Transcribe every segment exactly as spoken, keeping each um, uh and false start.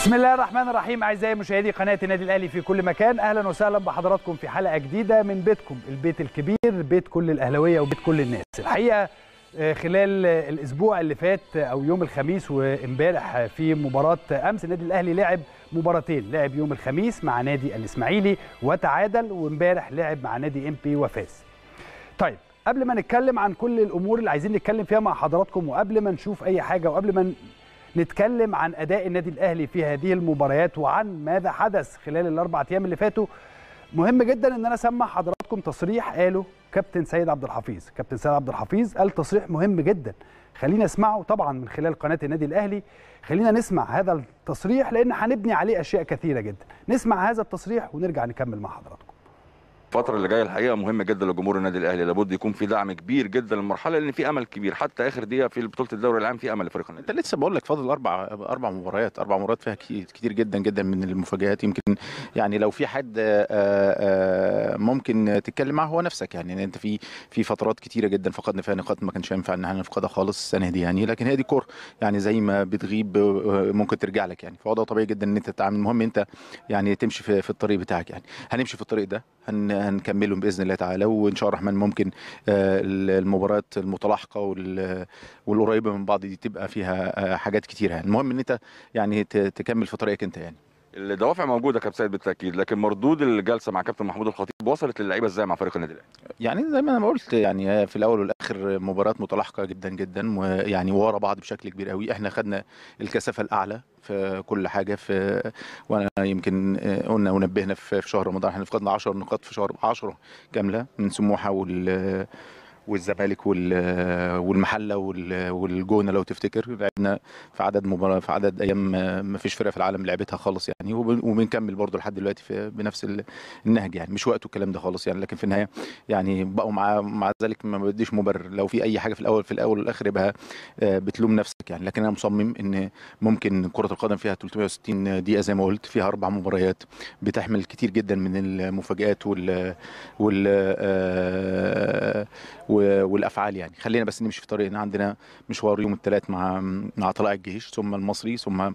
بسم الله الرحمن الرحيم. اعزائي مشاهدي قناه النادي الاهلي في كل مكان، اهلا وسهلا بحضراتكم في حلقه جديده من بيتكم، البيت الكبير، بيت كل الاهلاويه وبيت كل الناس. الحقيقه خلال الاسبوع اللي فات او يوم الخميس وامبارح في مباراه امس، النادي الاهلي لعب مباراتين، لعب يوم الخميس مع نادي الاسماعيلي وتعادل، وامبارح لعب مع نادي ام بي وفاز. طيب قبل ما نتكلم عن كل الامور اللي عايزين نتكلم فيها مع حضراتكم، وقبل ما نشوف اي حاجه، وقبل ما نتكلم عن اداء النادي الاهلي في هذه المباريات وعن ماذا حدث خلال الاربع ايام اللي فاتوا، مهم جدا ان انا اسمع حضراتكم تصريح قاله كابتن سيد عبد الحفيظ. كابتن سيد عبد الحفيظ قال تصريح مهم جدا، خلينا نسمعه طبعا من خلال قناه النادي الاهلي. خلينا نسمع هذا التصريح لان هنبني عليه اشياء كثيره جدا. نسمع هذا التصريح ونرجع نكمل مع حضراتكم. الفترة اللي جاية الحقيقة مهمة جدا لجمهور النادي الأهلي، لابد يكون في دعم كبير جدا للمرحلة، لأن في أمل كبير حتى آخر دقيقة في بطولة الدوري العام، في أمل لفريق النادي. أنت لسه بقول لك فاضل أربع أربع مباريات، أربع مباريات فيها كتير جدا جدا من المفاجآت. يمكن يعني لو في حد ممكن تتكلم معه هو نفسك، يعني أنت في في فترات كتيرة جدا فقدنا فيها نقاط ما كانش ينفع إن احنا نفقدها خالص السنة دي يعني، لكن هي دي كورة يعني، زي ما بتغيب ممكن ترجع لك يعني، فوضع طبيعي جدا إن أنت تتعامل. المهم أنت يعني تمشي في, في الطريق بتاعك يعني، هنمشي في الطريق ده، هن هنكمله بإذن الله تعالى، وان شاء الله الرحمن ممكن المباريات المتلاحقه والقريبه من بعض دي تبقى فيها حاجات كتيره يعني. المهم ان انت يعني تكمل في طريقك انت يعني. الدوافع موجوده كابتن سيد بالتاكيد، لكن مردود الجلسه مع كابتن محمود الخطيب وصلت للعيبه ازاي مع فريق النادي الاهلي؟ يعني زي ما انا قلت يعني في الاول والاخر مباريات متلاحقه جدا جدا، ويعني ورا بعض بشكل كبير قوي. احنا خدنا الكثافه الاعلى في كل حاجه، في وانا يمكن قلنا ونبهنا في شهر رمضان احنا فقدنا عشر نقاط في شهر عشرة كامله من سموحه وال والزمالك والمحله والجونه. لو تفتكر لعبنا في عدد مباراه في عدد ايام ما فيش فرقه في العالم لعبتها خالص يعني، وبنكمل برضو لحد دلوقتي في بنفس النهج يعني. مش وقته الكلام ده خالص يعني، لكن في النهايه يعني بقوا مع مع ذلك ما بديش مبرر. لو في اي حاجه في الاول في الاول والاخر يبقى بتلوم نفسك يعني، لكن انا مصمم ان ممكن كره القدم فيها ثلاثمائة وستين دقيقه زي ما قلت، فيها اربع مباريات بتحمل كتير جدا من المفاجآت وال وال والافعال يعني. خلينا بس نمشي في طريقنا، عندنا مشوار يوم الثلاث مع مع طلائع الجيش، ثم المصري، ثم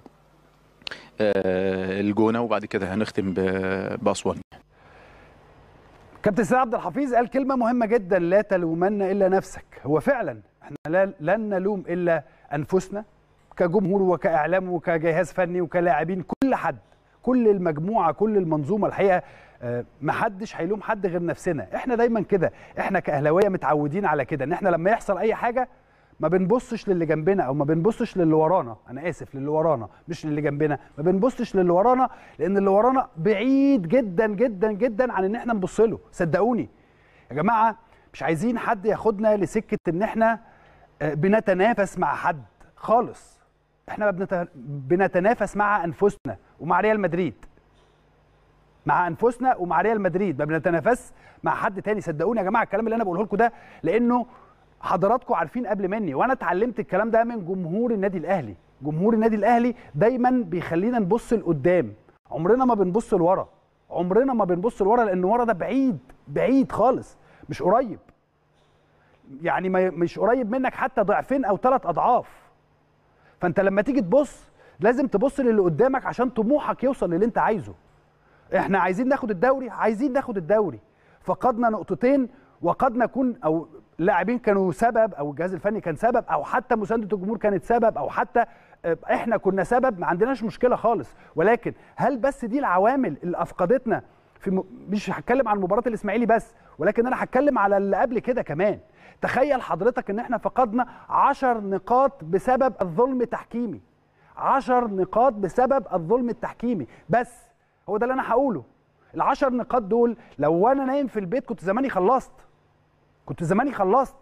الجونه، وبعد كده هنختم باسوان. كابتن سيد عبد الحفيظ قال كلمه مهمه جدا، لا تلومن الا نفسك. هو فعلا احنا لن نلوم الا انفسنا كجمهور وكاعلام وكجهاز فني وكلاعبين، كل حد، كل المجموعه، كل المنظومه. الحقيقه ما حدش هيلوم حد غير نفسنا. احنا دايما كده، احنا كاهلاويه متعودين على كده، ان احنا لما يحصل اي حاجه ما بنبصش للي جنبنا او ما بنبصش للي ورانا. انا اسف، للي ورانا مش للي جنبنا. ما بنبصش للي ورانا لان اللي ورانا بعيد جدا جدا جدا عن ان احنا نبص له. صدقوني يا جماعه، مش عايزين حد ياخدنا لسكه ان احنا بنتنافس مع حد خالص. احنا بنتنافس مع انفسنا ومع ريال مدريد، مع انفسنا ومع ريال مدريد، ما بنتنافس مع حد تاني. صدقوني يا جماعه الكلام اللي انا بقوله لكم ده لانه حضراتكم عارفين قبل مني، وانا اتعلمت الكلام ده من جمهور النادي الاهلي. جمهور النادي الاهلي دايما بيخلينا نبص لقدام، عمرنا ما بنبص لورا، عمرنا ما بنبص لورا، لان ورا ده بعيد بعيد خالص، مش قريب يعني، مش قريب منك حتى ضعفين او ثلاث اضعاف. فانت لما تيجي تبص لازم تبص للي قدامك عشان طموحك يوصل للي انت عايزه. احنا عايزين ناخد الدوري، عايزين ناخد الدوري، فقدنا نقطتين، وقد نكون او لاعبين كانوا سبب، او الجهاز الفني كان سبب، او حتى مسانده الجمهور كانت سبب، او حتى احنا كنا سبب، ما عندناش مشكله خالص. ولكن هل بس دي العوامل اللي افقدتنا في م... مش هتكلم عن مباراه الاسماعيلي بس، ولكن انا هتكلم على اللي قبل كده كمان. تخيل حضرتك ان احنا فقدنا عشر نقاط بسبب الظلم التحكيمي، عشر نقاط بسبب الظلم التحكيمي بس. هو ده اللي انا هقوله. العشر نقاط دول لو انا نايم في البيت كنت زماني خلصت، كنت زماني خلصت.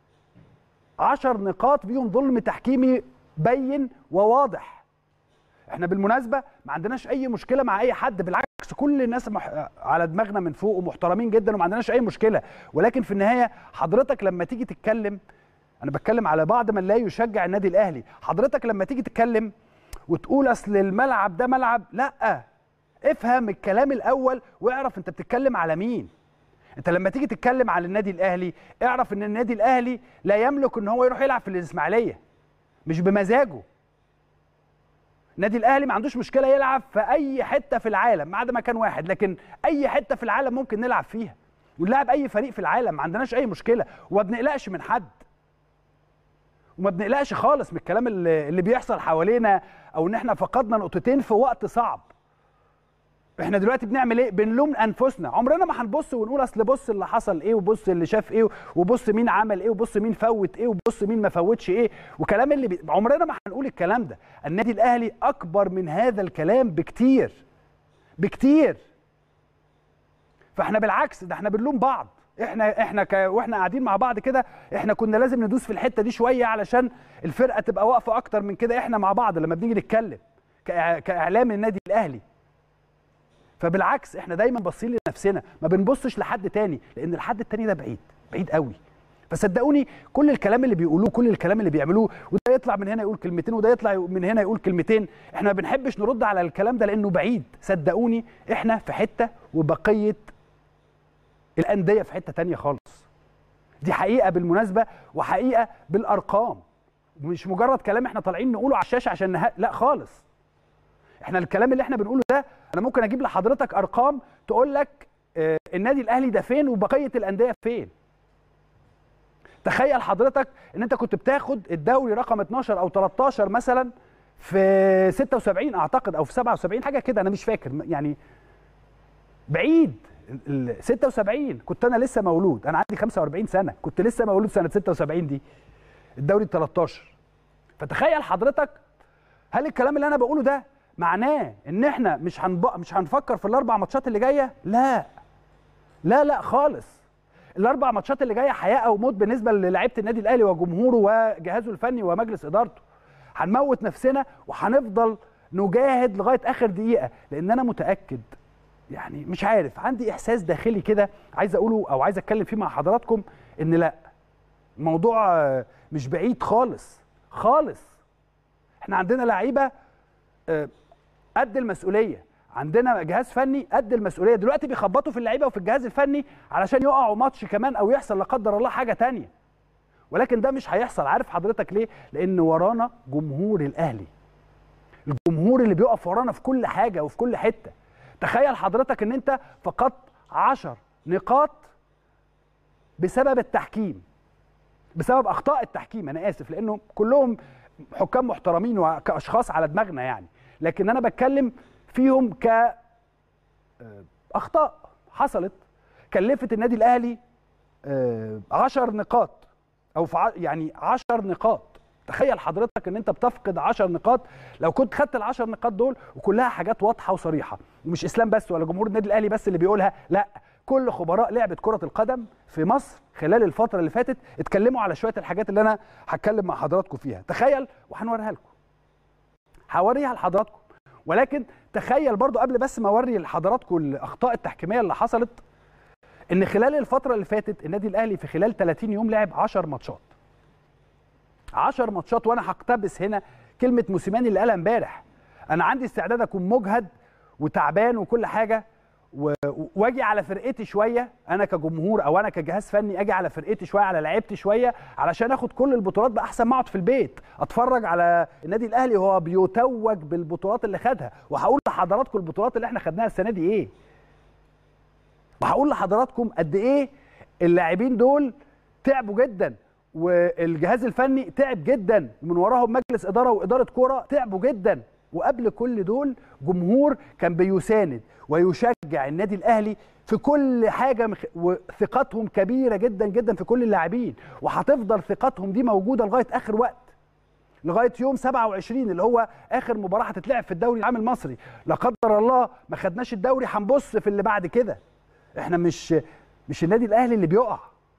عشر نقاط فيهم ظلم تحكيمي بين وواضح. احنا بالمناسبه ما عندناش اي مشكله مع اي حد، بالعكس كل الناس مح... على دماغنا من فوق ومحترمين جدا وما عندناش اي مشكله. ولكن في النهايه حضرتك لما تيجي تتكلم، انا بتكلم على بعض من لا يشجع النادي الاهلي، حضرتك لما تيجي تتكلم وتقول اصل الملعب ده ملعب، لا، افهم الكلام الاول واعرف انت بتتكلم على مين. انت لما تيجي تتكلم على النادي الاهلي اعرف ان النادي الاهلي لا يملك ان هو يروح يلعب في الاسماعيليه، مش بمزاجه. النادي الاهلي ما عندوش مشكله يلعب في اي حته في العالم ما عدا مكان واحد، لكن اي حته في العالم ممكن نلعب فيها ونلعب اي فريق في العالم، ما عندناش اي مشكله وما بنقلقش من حد وما بنقلقش خالص من الكلام اللي, اللي بيحصل حوالينا او ان احنا فقدنا نقطتين في وقت صعب. احنا دلوقتي بنعمل ايه؟ بنلوم انفسنا. عمرنا ما هنبص ونقول اصل بص اللي حصل ايه وبص اللي شاف ايه وبص مين عمل ايه وبص مين فوت ايه وبص مين ما فوتش ايه وكلام اللي بي... عمرنا ما هنقول الكلام ده. النادي الاهلي اكبر من هذا الكلام بكتير بكتير. فاحنا بالعكس ده احنا بنلوم بعض. احنا احنا ك... واحنا قاعدين مع بعض كده احنا كنا لازم ندوس في الحته دي شويه علشان الفرقه تبقى واقفه اكتر من كده. احنا مع بعض لما بنيجي نتكلم كإع... كاعلام النادي الاهلي. فبالعكس احنا دايما باصين لنفسنا، ما بنبصش لحد تاني، لان الحد التاني ده بعيد بعيد قوي. فصدقوني كل الكلام اللي بيقولوه كل الكلام اللي بيعملوه وده يطلع من هنا يقول كلمتين وده يطلع من هنا يقول كلمتين، احنا ما بنحبش نرد على الكلام ده لانه بعيد. صدقوني احنا في حته وبقيه الانديه في حته تانيه خالص. دي حقيقه بالمناسبه وحقيقه بالارقام، مش مجرد كلام احنا طالعين نقوله على الشاشه عشان نه... لا خالص. احنا الكلام اللي احنا بنقوله ده انا ممكن اجيب لحضرتك ارقام تقول لك اه النادي الاهلي ده فين وبقيه الانديه فين. تخيل حضرتك ان انت كنت بتاخد الدوري رقم اتناشر او تلتاشر مثلا في ستة وسبعين اعتقد او في سبعة وسبعين حاجه كده، انا مش فاكر يعني بعيد. ال ستة وسبعين كنت انا لسه مولود، انا عندي خمسة واربعين سنه، كنت لسه مولود سنه ستة وسبعين دي الدوري ال تلتاشر. فتخيل حضرتك هل الكلام اللي انا بقوله ده معناه ان احنا مش هنبق... مش هنفكر في الاربع ماتشات اللي جايه؟ لا لا لا خالص. الاربع ماتشات اللي جايه حياه او موت بالنسبه للاعيبه النادي الاهلي وجمهوره وجهازه الفني ومجلس ادارته. هنموت نفسنا وهنفضل نجاهد لغايه اخر دقيقه، لان انا متاكد يعني مش عارف عندي احساس داخلي كده عايز اقوله او عايز اتكلم فيه مع حضراتكم ان لا الموضوع مش بعيد خالص خالص. احنا عندنا لعيبه قد المسؤوليه، عندنا جهاز فني قد المسؤوليه. دلوقتي بيخبطوا في اللعيبه وفي الجهاز الفني علشان يقعوا ماتش كمان او يحصل لا قدر الله حاجه تانية، ولكن ده مش هيحصل. عارف حضرتك ليه؟ لان ورانا جمهور الاهلي، الجمهور اللي بيقف ورانا في كل حاجه وفي كل حته. تخيل حضرتك ان انت فقدت عشر نقاط بسبب التحكيم، بسبب اخطاء التحكيم. انا اسف لانه كلهم حكام محترمين وكاشخاص على دماغنا يعني، لكن انا بتكلم فيهم كاخطاء حصلت كلفت النادي الاهلي عشر نقاط او يعني عشر نقاط. تخيل حضرتك ان انت بتفقد عشر نقاط. لو كنت خدت العشر نقاط دول وكلها حاجات واضحه وصريحه، ومش اسلام بس ولا جمهور النادي الاهلي بس اللي بيقولها، لا كل خبراء لعبه كره القدم في مصر خلال الفتره اللي فاتت اتكلموا على شويه الحاجات اللي انا هتكلم مع حضراتكم فيها. تخيل وهنوريها لكم، هوريها لحضراتكم، ولكن تخيل برضو قبل بس ما اوري لحضراتكم الاخطاء التحكيميه اللي حصلت ان خلال الفتره اللي فاتت النادي الاهلي في خلال تلاتين يوم لعب عشر ماتشات. عشر ماتشات. وانا هقتبس هنا كلمه موسيماني اللي قالها امبارح، انا عندي استعداد اكون مجهد وتعبان وكل حاجه واجي على فرقتي شويه، انا كجمهور او انا كجهاز فني اجي على فرقتي شويه على لعيبتي شويه علشان اخد كل البطولات بقى، احسن ما اقعد في البيت اتفرج على النادي الاهلي وهو بيتوج بالبطولات اللي خدها. وهقول لحضراتكم البطولات اللي احنا خدناها السنه دي ايه، وهقول لحضراتكم قد ايه اللاعبين دول تعبوا جدا والجهاز الفني تعب جدا ومن وراهم مجلس اداره واداره كوره تعبوا جدا. وقبل كل دول جمهور كان بيساند ويشجع النادي الاهلي في كل حاجه، وثقتهم كبيره جدا جدا في كل اللاعبين، وهتفضل ثقتهم دي موجوده لغايه اخر وقت، لغايه يوم سبعة وعشرين اللي هو اخر مباراه هتتلعب في الدوري العام المصري. لا قدر الله ما خدناش الدوري هنبص في اللي بعد كده. احنا مش مش النادي الاهلي اللي بيقع.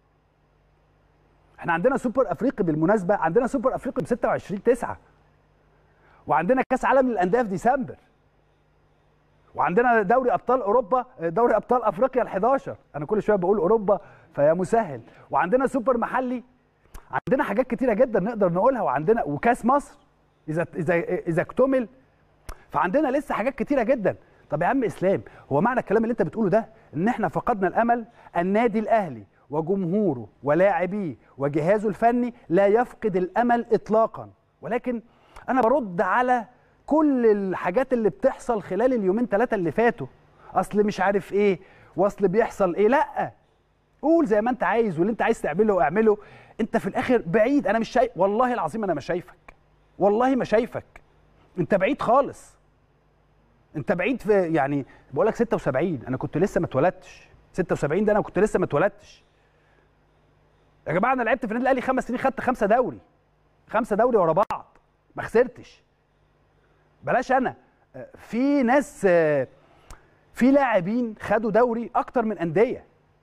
احنا عندنا سوبر افريقي بالمناسبه، عندنا سوبر افريقي ب ستة وعشرين تسعة، وعندنا كاس عالم للانديه في ديسمبر، وعندنا دوري ابطال اوروبا، دوري ابطال افريقيا ال حداشر، انا كل شويه بقول اوروبا فيا مسهل، وعندنا سوبر محلي، عندنا حاجات كتيره جدا نقدر نقولها، وعندنا وكاس مصر اذا اذا اذا اكتمل، فعندنا لسه حاجات كتيره جدا. طب يا عم اسلام، هو معنى الكلام اللي انت بتقوله ده ان احنا فقدنا الامل؟ النادي الاهلي وجمهوره ولاعبيه وجهازه الفني لا يفقد الامل اطلاقا، ولكن انا برد على كل الحاجات اللي بتحصل خلال اليومين ثلاثه اللي فاتوا، اصل مش عارف ايه واصل بيحصل ايه، لا قول زي ما انت عايز واللي انت عايز تعمله اعمله. انت في الاخر بعيد، انا مش شايف والله العظيم، انا مش شايفك والله ما شايفك، انت بعيد خالص، انت بعيد في يعني بقول لك ستة وسبعين، انا كنت لسه ما اتولدتش، ستة وسبعين ده انا كنت لسه ما اتولدتش. يا جماعه انا لعبت في النادي الاهلي خمس سنين، خدت خمسه دوري، خمسه دوري ورا بعض ما خسرتش. بلاش انا، في ناس، في لاعبين خدوا دوري اكتر من انديه.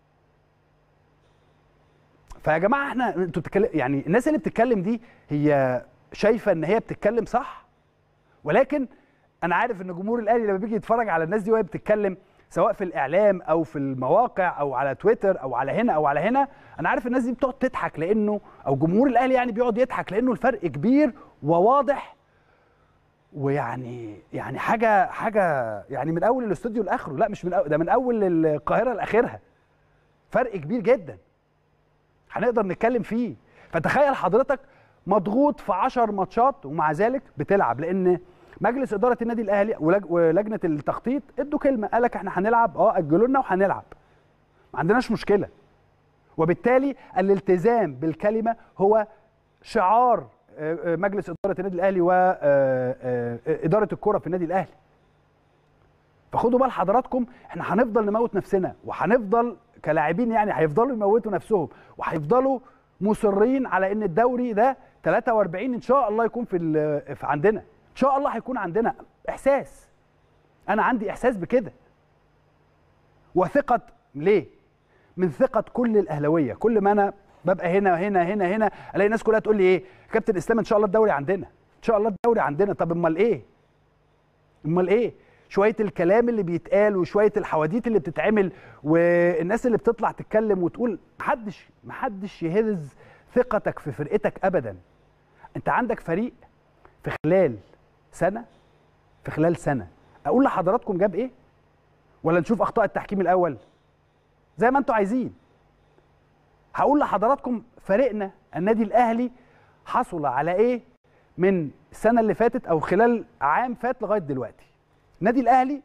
فيا جماعه احنا انتوا بتتكلم يعني الناس اللي بتتكلم دي هي شايفه ان هي بتتكلم صح، ولكن انا عارف ان جمهور الاهلي لما بيجي يتفرج على الناس دي وهي بتتكلم سواء في الاعلام او في المواقع او على تويتر او على هنا او على هنا، انا عارف الناس دي بتقعد تضحك لانه او جمهور الاهلي يعني بيقعد يضحك لانه الفرق كبير وواضح، ويعني يعني حاجه حاجه يعني من اول الاستوديو لاخره، لا مش من أول، ده من اول القاهره لاخرها، فرق كبير جدا هنقدر نتكلم فيه. فتخيل حضرتك مضغوط في عشر ماتشات ومع ذلك بتلعب، لان مجلس اداره النادي الاهلي ولجنه التخطيط ادوا كلمه، قال لك احنا هنلعب، اه اجلوا لنا وهنلعب، ما عندناش مشكله. وبالتالي الالتزام بالكلمه هو شعار مجلس اداره النادي الاهلي واداره الكره في النادي الاهلي. فخدوا بال حضراتكم، احنا هنفضل نموت نفسنا وهنفضل كلاعبين يعني هيفضلوا يموتوا نفسهم وهيفضلوا مصرين على ان الدوري ده ثلاثة وأربعين ان شاء الله يكون في, في عندنا، ان شاء الله هيكون عندنا. احساس، انا عندي احساس بكده وثقه. ليه؟ من ثقه كل الاهلاويه. كل ما انا ببقى هنا هنا هنا هنا الاقي الناس كلها تقول لي ايه كابتن اسلام ان شاء الله الدوري عندنا، ان شاء الله الدوري عندنا. طب امال ايه؟ امال ايه؟ شويه الكلام اللي بيتقال وشويه الحواديت اللي بتتعمل والناس اللي بتطلع تتكلم وتقول، محدش محدش يهز ثقتك في فرقتك ابدا. انت عندك فريق في خلال سنه في خلال سنه اقول لحضراتكم جاب ايه؟ ولا نشوف اخطاء التحكيم الاول زي ما انتوا عايزين؟ هقول لحضراتكم فريقنا النادي الاهلي حصل على ايه من السنه اللي فاتت او خلال عام فات لغايه دلوقتي. النادي الاهلي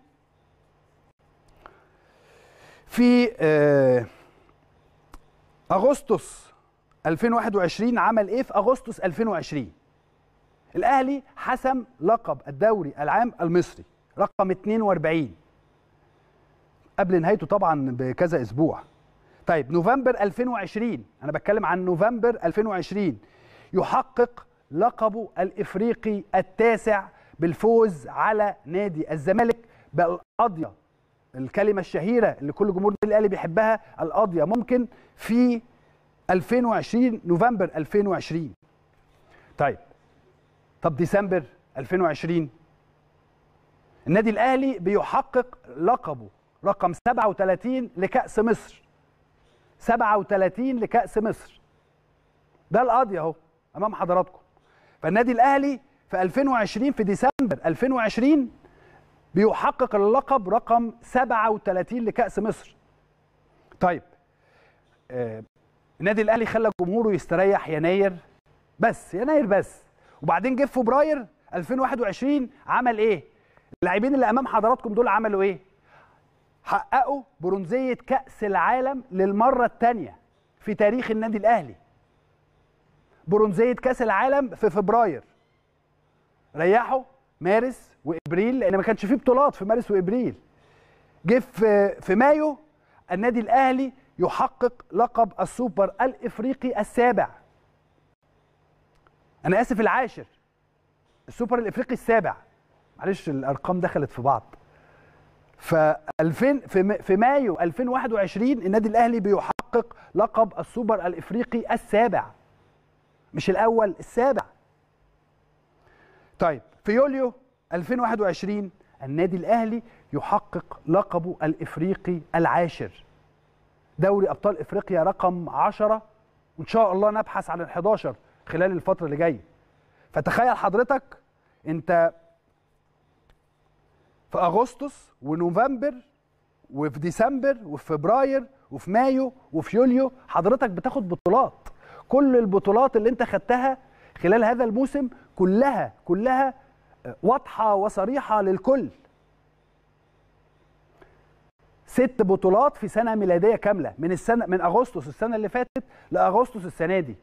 في اغسطس ألفين وواحد وعشرين عمل ايه؟ في اغسطس ألفين وعشرين الاهلي حسم لقب الدوري العام المصري رقم اتنين وأربعين قبل نهايته طبعا بكذا اسبوع. طيب نوفمبر ألفين وعشرين، انا بتكلم عن نوفمبر ألفين وعشرين، يحقق لقبه الافريقي التاسع بالفوز على نادي الزمالك بالقضيه، الكلمه الشهيره اللي كل جمهور النادي الاهلي بيحبها، القضيه ممكن، في ألفين وعشرين نوفمبر ألفين وعشرين. طيب طب ديسمبر ألفين وعشرين النادي الاهلي بيحقق لقبه رقم سبعة وثلاثين لكأس مصر، سبعة وثلاثين لكأس مصر، ده القضيه اهو امام حضراتكم. فالنادي الاهلي في ألفين وعشرين في ديسمبر ألفين وعشرين بيحقق اللقب رقم سبعة وثلاثين لكأس مصر. طيب آه النادي الاهلي خلى جمهوره يستريح يناير بس، يناير بس، وبعدين جه في فبراير ألفين وواحد وعشرين عمل ايه؟ اللاعبين اللي امام حضراتكم دول عملوا ايه؟ حققوا برونزيه كأس العالم للمره الثانيه في تاريخ النادي الاهلي. برونزيه كأس العالم في فبراير، ريحوا مارس وابريل لان ما كانش فيه بطولات في مارس وابريل. جه في في مايو النادي الاهلي يحقق لقب السوبر الافريقي السابع، انا اسف العاشر، السوبر الافريقي السابع، معلش الارقام دخلت في بعض. ف ألفين في في مايو ألفين وواحد وعشرين النادي الاهلي بيحقق لقب السوبر الافريقي السابع، مش الاول، السابع. طيب في يوليو ألفين وواحد وعشرين النادي الاهلي يحقق لقبه الافريقي العاشر، دوري ابطال افريقيا رقم عشرة، وان شاء الله نبحث عن الحداشر خلال الفتره اللي جايه. فتخيل حضرتك انت في اغسطس ونوفمبر وفي ديسمبر وفي فبراير وفي مايو وفي يوليو حضرتك بتاخد بطولات. كل البطولات اللي انت خدتها خلال هذا الموسم كلها كلها واضحه وصريحه للكل. ست بطولات في سنه ميلاديه كامله، من السنه من اغسطس السنه اللي فاتت لاغسطس السنه دي.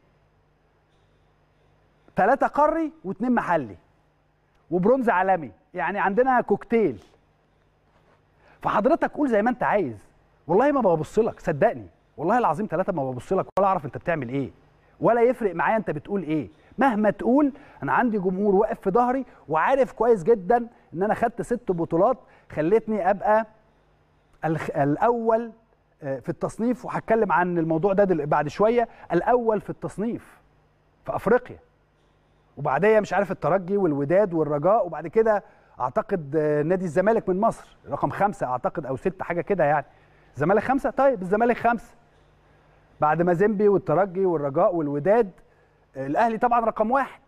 ثلاثه قاري واثنين محلي وبرونز عالمي، يعني عندنا كوكتيل. فحضرتك قول زي ما انت عايز، والله ما ببص لك، صدقني والله العظيم ثلاثه ما ببص لك ولا اعرف انت بتعمل ايه، ولا يفرق معايا انت بتقول ايه. مهما تقول انا عندي جمهور واقف في ظهري وعارف كويس جدا ان انا خدت ست بطولات خلتني ابقى الاول في التصنيف، وهتكلم عن الموضوع ده بعد شويه. الاول في التصنيف في افريقيا، وبعديها مش عارف الترجي والوداد والرجاء، وبعد كده اعتقد نادي الزمالك من مصر رقم خمسه اعتقد او سته حاجه كده يعني. الزمالك خمسه، طيب الزمالك خمسه بعد ما زيمبي والترجي والرجاء والوداد. الاهلي طبعا رقم واحد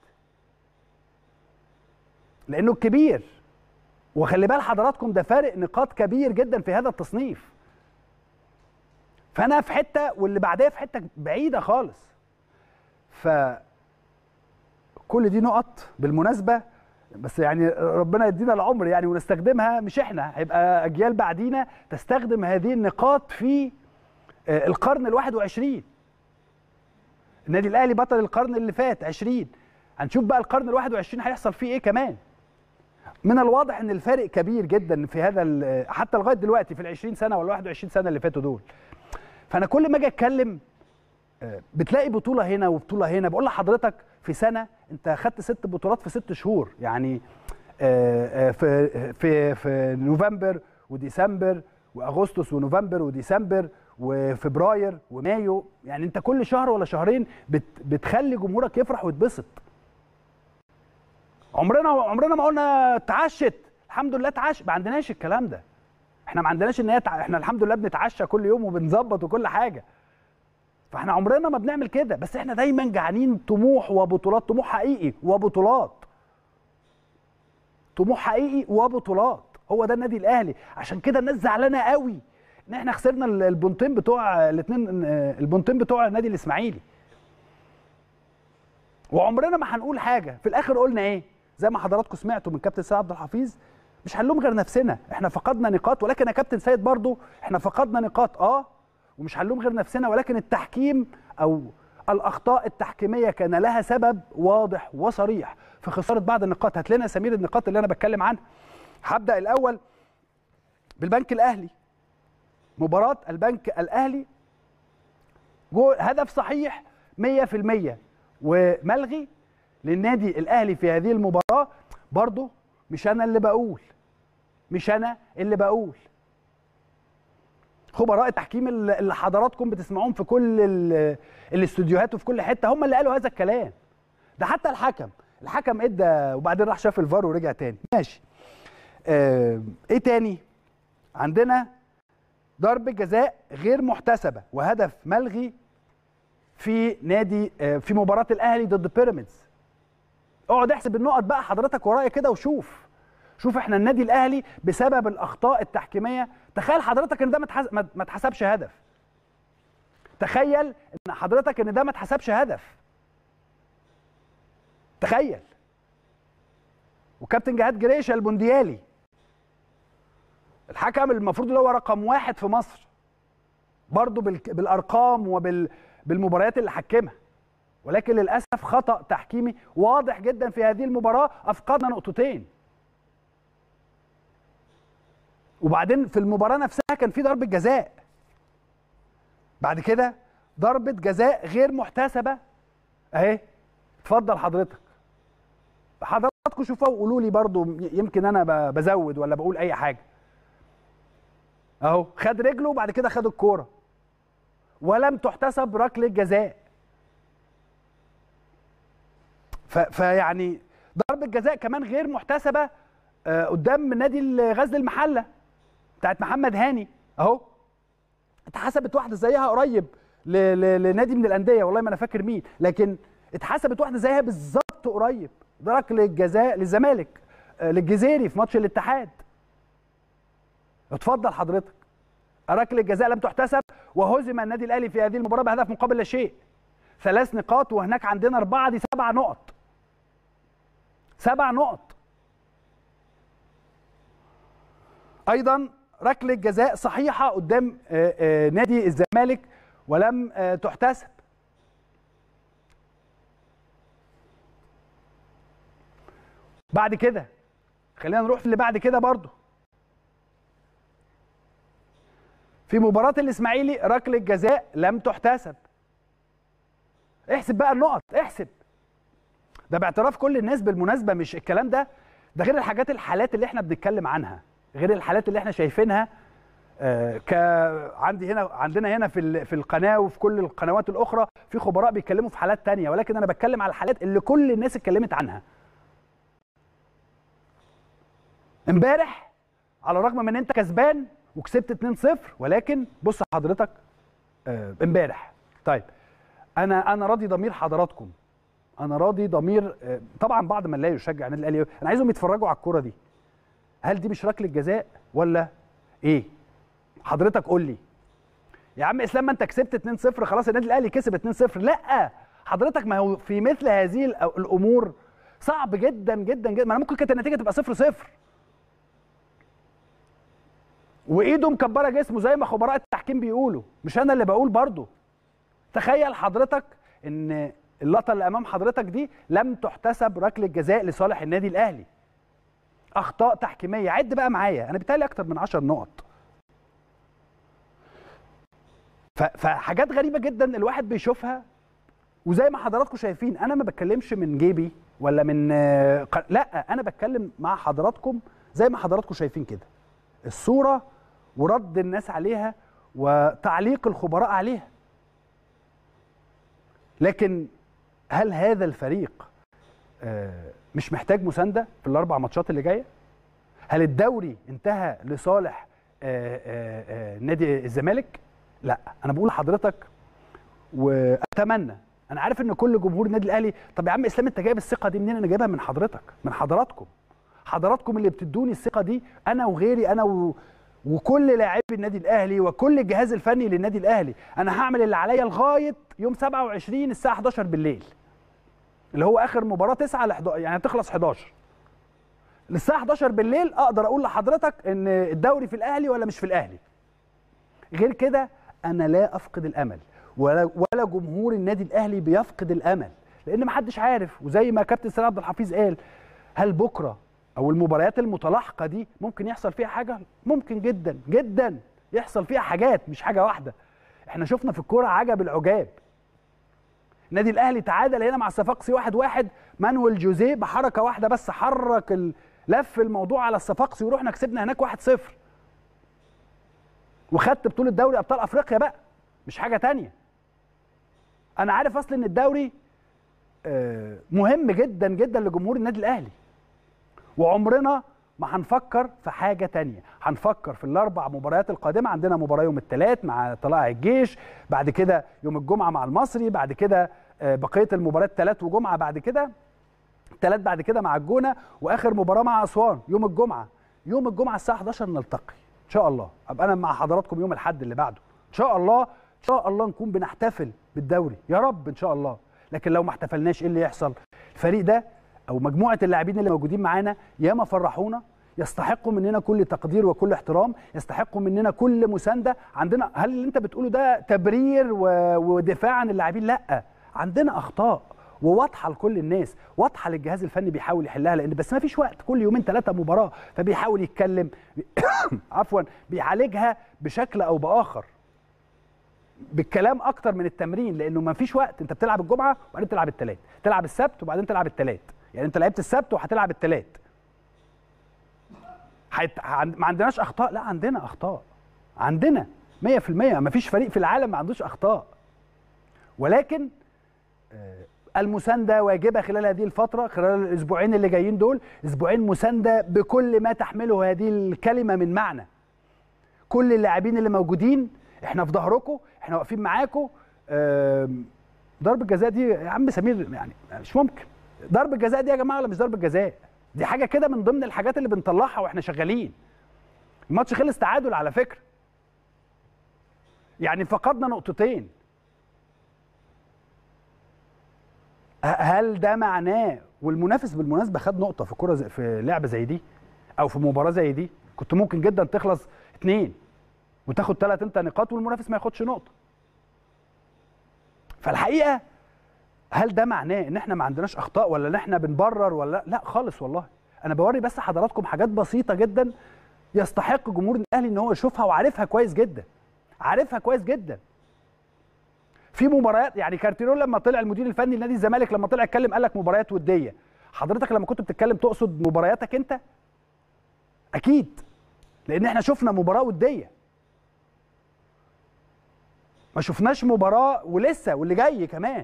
لانه الكبير، وخلي بال حضراتكم ده فارق نقاط كبير جدا في هذا التصنيف. فانا في حته واللي بعدها في حته بعيده خالص. ف كل دي نقط بالمناسبه، بس يعني ربنا يدينا العمر يعني ونستخدمها، مش احنا، هيبقى اجيال بعدينا تستخدم هذه النقاط في القرن الواحد وعشرين. النادي الاهلي بطل القرن اللي فات عشرين، هنشوف بقى القرن الواحد وعشرين هيحصل فيه ايه كمان. من الواضح ان الفارق كبير جدا في هذا حتى لغايه دلوقتي في العشرين سنه ولا واحد وعشرين سنه اللي فاتوا دول. فانا كل ما اجي اتكلم بتلاقي بطوله هنا وبطوله هنا. بقول لحضرتك في سنه انت خدت ست بطولات في ست شهور، يعني في في في نوفمبر وديسمبر واغسطس ونوفمبر وديسمبر وفبراير ومايو، يعني انت كل شهر ولا شهرين بت بتخلي جمهورك يفرح ويتبسط. عمرنا عمرنا ما قلنا اتعشت، الحمد لله اتعشت، ما عندناش الكلام ده. احنا ما عندناش ان هي تع... احنا الحمد لله بنتعشى كل يوم وبنظبط وكل حاجه. فاحنا عمرنا ما بنعمل كده، بس احنا دايما جعانين طموح وبطولات، طموح حقيقي وبطولات. طموح حقيقي وبطولات، هو ده النادي الاهلي. عشان كده الناس زعلانه قوي ان احنا خسرنا البونتين بتوع الاثنين، البونتين بتوع النادي الاسماعيلي. وعمرنا ما هنقول حاجه، في الاخر قلنا ايه؟ زي ما حضراتكم سمعتوا من كابتن سيد عبد الحفيظ، مش هنلوم غير نفسنا، احنا فقدنا نقاط، ولكن يا كابتن سيد برضو احنا فقدنا نقاط اه ومش هنلوم غير نفسنا، ولكن التحكيم او الاخطاء التحكيميه كان لها سبب واضح وصريح في خساره بعض النقاط. هات لنا يا سمير النقاط اللي انا بتكلم عنها. هبدا الاول بالبنك الاهلي. مباراه البنك الاهلي جول هدف صحيح مية في المية وملغي للنادي الاهلي في هذه المباراه. برضو مش انا اللي بقول، مش انا اللي بقول، خبراء التحكيم اللي حضراتكم بتسمعوهم في كل الاستوديوهات وفي كل حته هم اللي قالوا هذا الكلام. ده حتى الحكم الحكم ادى وبعدين راح شاف الفار ورجع تاني. ماشي. اه ايه تاني؟ عندنا ضربه جزاء غير محتسبه وهدف ملغي في نادي اه في مباراه الاهلي ضد بيراميدز. اقعد احسب النقط بقى حضرتك ورايا كده وشوف شوف احنا النادي الاهلي بسبب الاخطاء التحكيميه. تخيل حضرتك ان ده ما اتحسبش هدف. تخيل ان حضرتك ان ده ما اتحسبش هدف. تخيل. وكابتن جهاد جريشه البونديالي الحكم المفروض اللي هو رقم واحد في مصر برضه بالارقام وبالمباريات اللي حكمها، ولكن للاسف خطأ تحكيمي واضح جدا في هذه المباراه افقدنا نقطتين. وبعدين في المباراه نفسها كان في ضربه جزاء. بعد كده ضربه جزاء غير محتسبه اهي. اتفضل حضرتك حضراتكم شوفوا وقولوا لي برضو، يمكن انا بزود ولا بقول اي حاجه. اهو خد رجله وبعد كده خد الكوره ولم تحتسب ركله جزاء. فيعني ضربه جزاء كمان غير محتسبه قدام نادي غزل المحله بتاعت محمد هاني اهو. اتحسبت واحده زيها قريب لنادي من الانديه، والله ما انا فاكر مين، لكن اتحسبت واحده زيها بالظبط قريب. ده ركله جزاء للزمالك للجزيري في ماتش الاتحاد. اتفضل حضرتك. ركله جزاء لم تحتسب وهزم النادي الاهلي في هذه المباراه بهدف مقابل لا شيء. ثلاث نقاط وهناك عندنا اربعه، دي سبع نقط. سبع نقط. ايضا ركله جزاء صحيحه قدام آه، آه، نادي الزمالك ولم آه، تحتسب. بعد كده خلينا نروح في اللي بعد كده برضو. في مباراة الإسماعيلي ركلة جزاء لم تحتسب. احسب بقى النقط، احسب. ده باعتراف كل الناس بالمناسبة، مش الكلام ده ده غير الحاجات الحالات اللي احنا بنتكلم عنها، غير الحالات اللي احنا شايفينها. آه ك عندي هنا عندنا هنا في ال... في القناة وفي كل القنوات الأخرى في خبراء بيتكلموا في حالات تانية، ولكن أنا بتكلم على الحالات اللي كل الناس اتكلمت عنها. امبارح على الرغم من ان انت كسبان وكسبت اتنين صفر، ولكن بص حضرتك امبارح. طيب انا انا راضي ضمير حضراتكم، انا راضي ضمير آه طبعا بعض من لا يشجع النادي الاهلي، انا عايزهم يتفرجوا على الكوره دي. هل دي مش ركله جزاء ولا ايه؟ حضرتك قول لي يا عم اسلام، ما انت كسبت اتنين صفر خلاص، النادي الاهلي كسب اتنين صفر. لا حضرتك، ما هو في مثل هذه الامور صعب جدا جدا جدا، ما انا ممكن كانت النتيجه تبقى صفر صفر وايده مكبره جسمه زي ما خبراء التحكيم بيقولوا، مش انا اللي بقول برضو. تخيل حضرتك ان اللقطه اللي امام حضرتك دي لم تحتسب ركله جزاء لصالح النادي الاهلي. اخطاء تحكيميه، عد بقى معايا، انا بيتهيألي اكتر من عشر نقط. فحاجات غريبه جدا الواحد بيشوفها، وزي ما حضراتكم شايفين انا ما بتكلمش من جيبي ولا من لا، انا بتكلم مع حضراتكم زي ما حضراتكم شايفين كده الصوره ورد الناس عليها وتعليق الخبراء عليها. لكن هل هذا الفريق مش محتاج مسانده في الاربع ماتشات اللي جايه؟ هل الدوري انتهى لصالح نادي الزمالك؟ لا، انا بقول لحضرتك واتمنى، انا عارف ان كل جمهور النادي الاهلي، طب يا عم اسلام انت جايب الثقه دي منين؟ انا جايبها من حضرتك، من حضراتكم حضراتكم اللي بتدوني الثقه دي، انا وغيري، انا و... وكل لاعبي النادي الاهلي وكل الجهاز الفني للنادي الاهلي. انا هعمل اللي عليا لغايه يوم سبعة وعشرين الساعه حداشر بالليل، اللي هو اخر مباراه تسعة ل حداشر، يعني هتخلص حداشر. للساعه حداشر بالليل اقدر اقول لحضرتك ان الدوري في الاهلي ولا مش في الاهلي. غير كده انا لا افقد الامل، ولا ولا جمهور النادي الاهلي بيفقد الامل، لان ما حدش عارف. وزي ما كابتن سيد عبد الحفيظ قال، هل بكره او المباريات المتلاحقه دي ممكن يحصل فيها حاجه؟ ممكن جدا جدا يحصل فيها حاجات، مش حاجه واحده. احنا شفنا في الكوره عجب العجاب. النادي الاهلي تعادل هنا مع الصفاقسي واحد واحد، مانويل جوزيه بحركه واحده بس حرك لف الموضوع على الصفاقسي ورحنا كسبنا هناك واحد صفر، وخدت بطوله دوري ابطال افريقيا بقى، مش حاجه تانية. انا عارف اصلا ان الدوري مهم جدا جدا لجمهور النادي الاهلي، وعمرنا ما هنفكر في حاجه تانية، هنفكر في الاربع مباريات القادمه. عندنا مباراه يوم الثلاث مع طلائع الجيش، بعد كده يوم الجمعه مع المصري، بعد كده بقيه المباريات ثلاث وجمعه، بعد كده ثلاث بعد كده مع الجونه، واخر مباراه مع اسوان يوم الجمعه. يوم الجمعه الساعه حداشر نلتقي ان شاء الله، ابقى انا مع حضراتكم يوم الاحد اللي بعده ان شاء الله. ان شاء الله نكون بنحتفل بالدوري يا رب ان شاء الله. لكن لو ما احتفلناش ايه اللي يحصل؟ الفريق ده او مجموعه اللاعبين اللي موجودين معانا ياما فرحونا، يستحقوا مننا كل تقدير وكل احترام، يستحقوا مننا كل مسانده. عندنا، هل اللي انت بتقوله ده تبرير ودفاع عن اللاعبين؟ لا، عندنا اخطاء وواضحه لكل الناس، واضحه للجهاز الفني بيحاول يحلها، لان بس ما فيش وقت، كل يومين ثلاثه مباراه، فبيحاول يتكلم عفوا بيعالجها بشكل او باخر، بالكلام اكتر من التمرين، لانه ما فيش وقت. انت بتلعب الجمعه وبعدين تلعب الثلاث، تلعب السبت وبعدين تلعب الثلاث، يعني انت لعبت السبت وهتلعب الثلاث. حيت... ما عندناش اخطاء؟ لا عندنا اخطاء، عندنا مية في المية، ما فيش فريق في العالم ما عندوش اخطاء، ولكن المسانده واجبه خلال هذه الفتره، خلال الاسبوعين اللي جايين دول، اسبوعين مسانده بكل ما تحمله هذه الكلمه من معنى. كل اللاعبين اللي موجودين احنا في ظهركم، احنا واقفين معاكم. ضربه الجزاء دي يا عم سمير يعني مش ممكن. ضربه الجزاء دي يا جماعه ولا مش ضربه جزاء؟ دي حاجه كده من ضمن الحاجات اللي بنطلعها واحنا شغالين. الماتش خلص تعادل على فكره، يعني فقدنا نقطتين. هل ده معناه، والمنافس بالمناسبه خد نقطه في كره في لعبه زي دي او في مباراه زي دي، كنت ممكن جدا تخلص اتنين وتاخد ثلاث انت نقاط والمنافس ما ياخدش نقطه. فالحقيقه هل ده معناه ان احنا ما عندناش اخطاء ولا ان احنا بنبرر ولا لا؟ خالص والله. انا بوري بس حضراتكم حاجات بسيطه جدا يستحق جمهور الاهلي ان هو يشوفها وعارفها كويس جدا. عارفها كويس جدا. في مباريات يعني كارتيرون لما طلع المدير الفني لنادي الزمالك لما طلع اتكلم قال لك مباريات وديه. حضرتك لما كنت بتتكلم تقصد مبارياتك انت؟ اكيد. لان احنا شفنا مباراه وديه. ما شفناش مباراه ولسه واللي جاي كمان.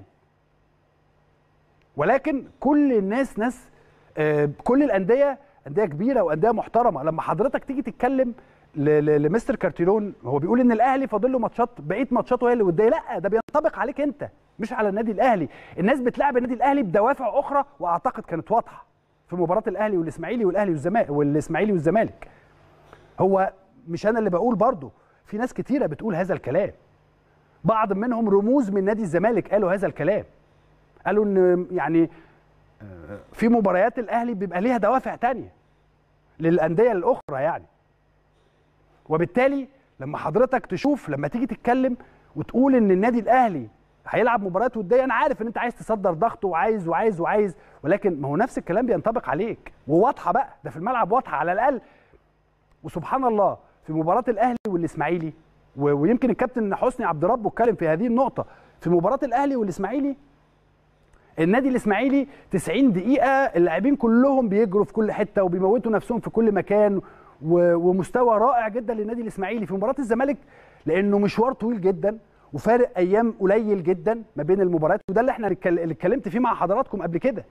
ولكن كل الناس ناس آه كل الانديه انديه كبيره وانديه محترمه. لما حضرتك تيجي تتكلم لمستر كارتيرون هو بيقول ان الاهلي فاضل له ماتشات بقيه ماتشاته هي اللي وديه، لا ده بينطبق عليك انت مش على النادي الاهلي. الناس بتلعب النادي الاهلي بدوافع اخرى واعتقد كانت واضحه في مباراه الاهلي والاسماعيلي والاهلي والزمالك والاسماعيلي والزمالك. هو مش انا اللي بقول، برضه في ناس كتيره بتقول هذا الكلام. بعض منهم رموز من نادي الزمالك قالوا هذا الكلام. قالوا ان يعني في مباريات الاهلي بيبقى ليها دوافع تانية للانديه الاخرى يعني. وبالتالي لما حضرتك تشوف لما تيجي تتكلم وتقول ان النادي الاهلي هيلعب مباريات وديه، انا عارف ان انت عايز تصدر ضغط وعايز وعايز وعايز، ولكن ما هو نفس الكلام بينطبق عليك وواضحه بقى، ده في الملعب واضحه على الاقل. وسبحان الله في مباراه الاهلي والاسماعيلي ويمكن الكابتن حسني عبد ربه اتكلم في هذه النقطه، في مباراه الاهلي والاسماعيلي النادي الاسماعيلي تسعين دقيقه اللاعبين كلهم بيجروا في كل حته وبيموتوا نفسهم في كل مكان ومستوى رائع جدا للنادي الاسماعيلي. في مباراه الزمالك لانه مشوار طويل جدا وفارق ايام قليل جدا ما بين المباريات، وده اللي احنا اللي اتكلمت فيه مع حضراتكم قبل كده.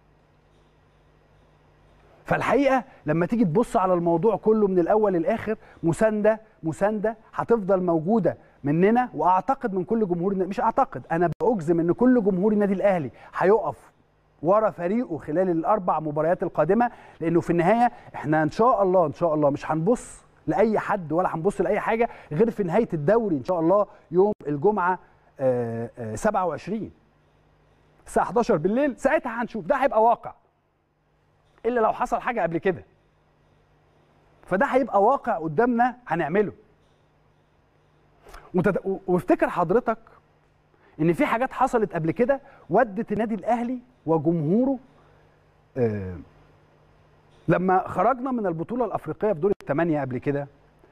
فالحقيقه لما تيجي تبص على الموضوع كله من الاول للاخر، مسانده مسانده هتفضل موجوده مننا، واعتقد من كل جمهور، مش اعتقد انا باجزم ان كل جمهور النادي الاهلي هيقف ورا فريقه خلال الاربع مباريات القادمه، لانه في النهايه احنا ان شاء الله ان شاء الله مش هنبص لاي حد ولا هنبص لاي حاجه غير في نهايه الدوري ان شاء الله يوم الجمعه سبعة وعشرين الساعه حداشر بالليل. ساعتها هنشوف ده هيبقى واقع، الا لو حصل حاجه قبل كده. فده هيبقى واقع قدامنا هنعمله. وتد... وافتكر حضرتك ان في حاجات حصلت قبل كده ودت النادي الاهلي وجمهوره آه لما خرجنا من البطوله الافريقيه في دور الثمانيه قبل كده،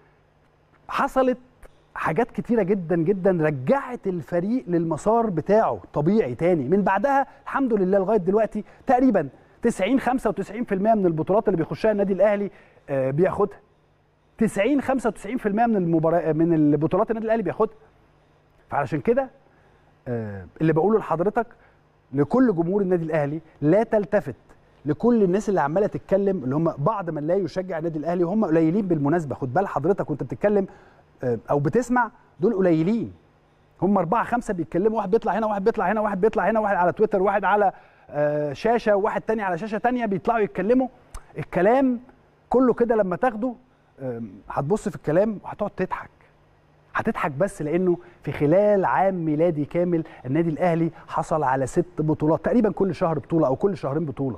حصلت حاجات كتيره جدا جدا رجعت الفريق للمسار بتاعه طبيعي تاني. من بعدها الحمد لله لغايه دلوقتي تقريبا تسعين خمسة وتسعين بالمية من البطولات اللي بيخشها النادي الاهلي آه بياخدها. تسعين خمسة وتسعين بالمية من المباراه من البطولات النادي الاهلي بياخدها. فعلشان كده آه اللي بقوله لحضرتك لكل جمهور النادي الاهلي، لا تلتفت لكل الناس اللي عماله تتكلم اللي هم بعض من لا يشجع النادي الاهلي، وهم قليلين بالمناسبه. خد بال حضرتك وانت بتتكلم آه او بتسمع، دول قليلين. هم أربعة خمسة بيتكلموا، واحد بيطلع هنا واحد بيطلع هنا واحد بيطلع هنا، واحد على تويتر واحد على آه شاشه وواحد تاني على شاشه تانيه، بيطلعوا يتكلموا. الكلام كله كده لما تاخده آه هتبص في الكلام وهتقعد تضحك. هتضحك بس لانه في خلال عام ميلادي كامل النادي الاهلي حصل على ست بطولات، تقريبا كل شهر بطوله او كل شهرين بطوله.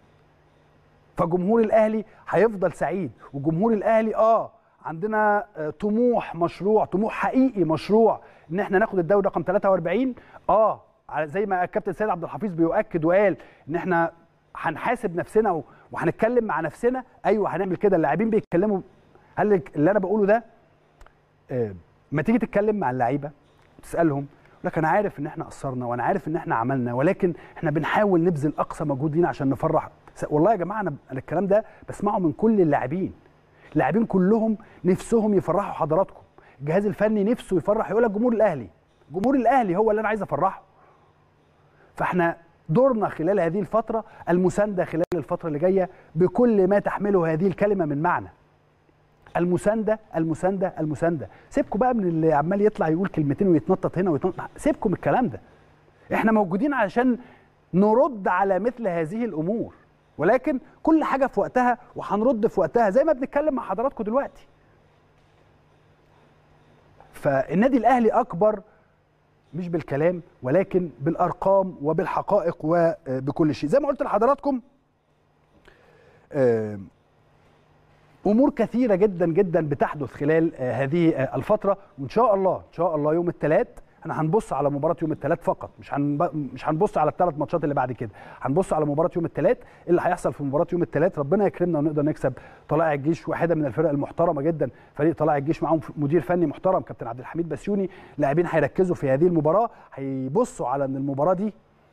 فجمهور الاهلي هيفضل سعيد، وجمهور الاهلي اه عندنا آه طموح مشروع، طموح حقيقي مشروع ان احنا ناخد الدوري رقم ثلاثة وأربعين. اه زي ما الكابتن سيد عبد الحفيظ بيؤكد وقال ان احنا هنحاسب نفسنا وهنتكلم مع نفسنا. ايوه هنعمل كده. اللاعبين بيتكلموا. هل اللي انا بقوله ده آه ما تيجي تتكلم مع اللعيبه وتسالهم يقول لك انا عارف ان احنا قصرنا وانا عارف ان احنا عملنا، ولكن احنا بنحاول نبذل اقصى مجهود لينا عشان نفرح. والله يا جماعه انا الكلام ده بسمعه من كل اللاعبين. اللاعبين كلهم نفسهم يفرحوا حضراتكم، الجهاز الفني نفسه يفرح، يقول لك جمهور الاهلي جمهور الاهلي هو اللي انا عايز افرحه. فاحنا دورنا خلال هذه الفتره المسانده خلال الفتره اللي جايه بكل ما تحمله هذه الكلمه من معنى. المسانده المسانده المسانده. سيبكم بقى من اللي عمال يطلع يقول كلمتين ويتنطط هنا ويتنطط، سيبكم من الكلام ده. احنا موجودين علشان نرد على مثل هذه الامور، ولكن كل حاجه في وقتها وهنرد في وقتها زي ما بنتكلم مع حضراتكم دلوقتي. فالنادي الاهلي اكبر مش بالكلام ولكن بالارقام وبالحقائق وبكل شيء. زي ما قلت لحضراتكم امور كثيره جدا جدا بتحدث خلال هذه الفتره، وان شاء الله ان شاء الله يوم الثلاث احنا هنبص على مباراه يوم الثلاث فقط، مش هنب... مش هنبص على الثلاث ماتشات اللي بعد كده، هنبص على مباراه يوم الثلاث. اللي هيحصل في مباراه يوم الثلاث ربنا يكرمنا ونقدر نكسب طلائع الجيش، واحده من الفرق المحترمه جدا، فريق طلائع الجيش معاهم مدير فني محترم كابتن عبد الحميد بسيوني، لاعبين هيركزوا في هذه المباراه، هيبصوا على ان المباراه دي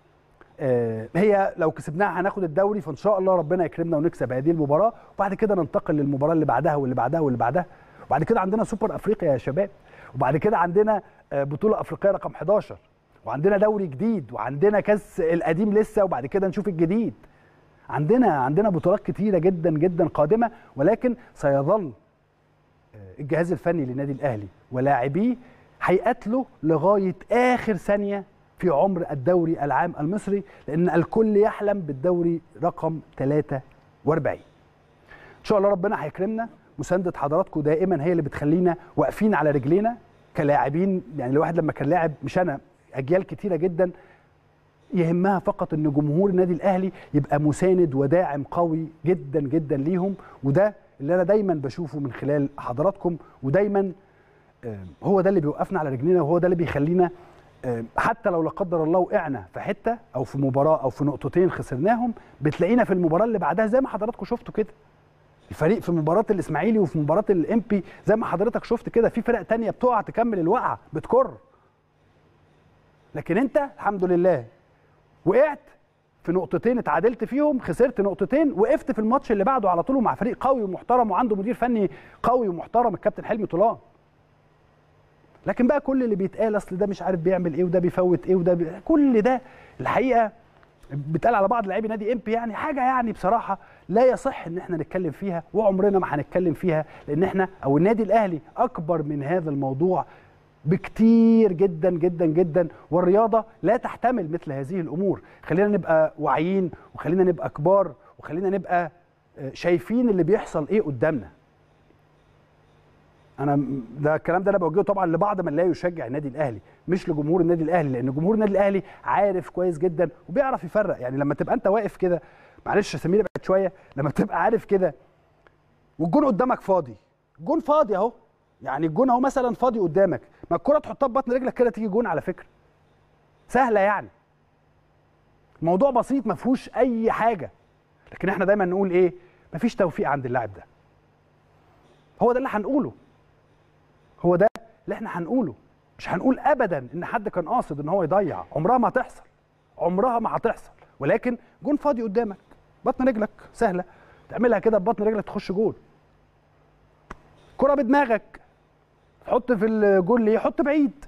آه هي لو كسبناها هناخد الدوري، فان شاء الله ربنا يكرمنا ونكسب هذه المباراه، وبعد كده ننتقل للمباراه اللي بعدها واللي بعدها واللي بعدها، وبعد كده عندنا سوبر افريقيا يا شباب، وبعد كده عندنا بطولة أفريقية رقم حداشر، وعندنا دوري جديد، وعندنا كاس القديم لسه، وبعد كده نشوف الجديد. عندنا عندنا بطولات كتيرة جدا جدا قادمة، ولكن سيظل الجهاز الفني للنادي الأهلي ولاعبيه هيقاتلوا لغاية آخر ثانية في عمر الدوري العام المصري، لأن الكل يحلم بالدوري رقم ثلاثة وأربعين. إن شاء الله ربنا هيكرمنا، مساندة حضراتكم دائما هي اللي بتخلينا واقفين على رجلينا كلاعبين. يعني الواحد لما كان لاعب، مش انا، اجيال كتيره جدا يهمها فقط ان جمهور النادي الاهلي يبقى مساند وداعم قوي جدا جدا ليهم، وده اللي انا دايما بشوفه من خلال حضراتكم، ودايما هو ده اللي بيوقفنا على رجلينا، وهو ده اللي بيخلينا حتى لو لا قدر الله وقعنا في حته او في مباراه او في نقطتين خسرناهم، بتلاقينا في المباراه اللي بعدها زي ما حضراتكم شفتوا كده. الفريق في مباراه الاسماعيلي وفي مباراه الامبي زي ما حضرتك شفت كده، في فرق تانية بتقع تكمل الوقعه بتكر، لكن انت الحمد لله وقعت في نقطتين اتعادلت فيهم، خسرت نقطتين، وقفت في الماتش اللي بعده على طول مع فريق قوي ومحترم وعنده مدير فني قوي ومحترم الكابتن حلمي طولان. لكن بقى كل اللي بيتقال اصل ده مش عارف بيعمل ايه وده بيفوت ايه وده بي... كل ده الحقيقه بيتقال على بعض لاعبي نادي امبي، يعني حاجه يعني بصراحه لا يصح ان احنا نتكلم فيها، وعمرنا ما هنتكلم فيها، لان احنا او النادي الاهلي اكبر من هذا الموضوع بكتير جدا جدا جدا، والرياضه لا تحتمل مثل هذه الامور. خلينا نبقى واعيين، وخلينا نبقى كبار، وخلينا نبقى شايفين اللي بيحصل ايه قدامنا. انا ده الكلام ده انا بوجهه طبعا لبعض من لا يشجع النادي الاهلي، مش لجمهور النادي الاهلي، لان جمهور النادي الاهلي عارف كويس جدا وبيعرف يفرق. يعني لما تبقى انت واقف كده، معلش يا سمير ابعد شويه، لما تبقى عارف كده والجون قدامك فاضي، الجون فاضي اهو، يعني الجون اهو مثلا فاضي قدامك، ما الكره تحطها ببطن رجلك كده تيجي جون، على فكره سهله يعني، الموضوع بسيط ما فيهوش اي حاجه. لكن احنا دايما نقول ايه؟ مفيش توفيق عند اللاعب ده. هو ده اللي هنقوله، هو ده اللي احنا هنقوله، مش هنقول ابدا ان حد كان قاصد ان هو يضيع، عمرها ما هتحصل، عمرها ما هتحصل، ولكن جون فاضي قدامك بطن رجلك سهله تعملها كده ببطن رجلك تخش جول. كرة بدماغك تحط في الجول ليه؟ حط بعيد.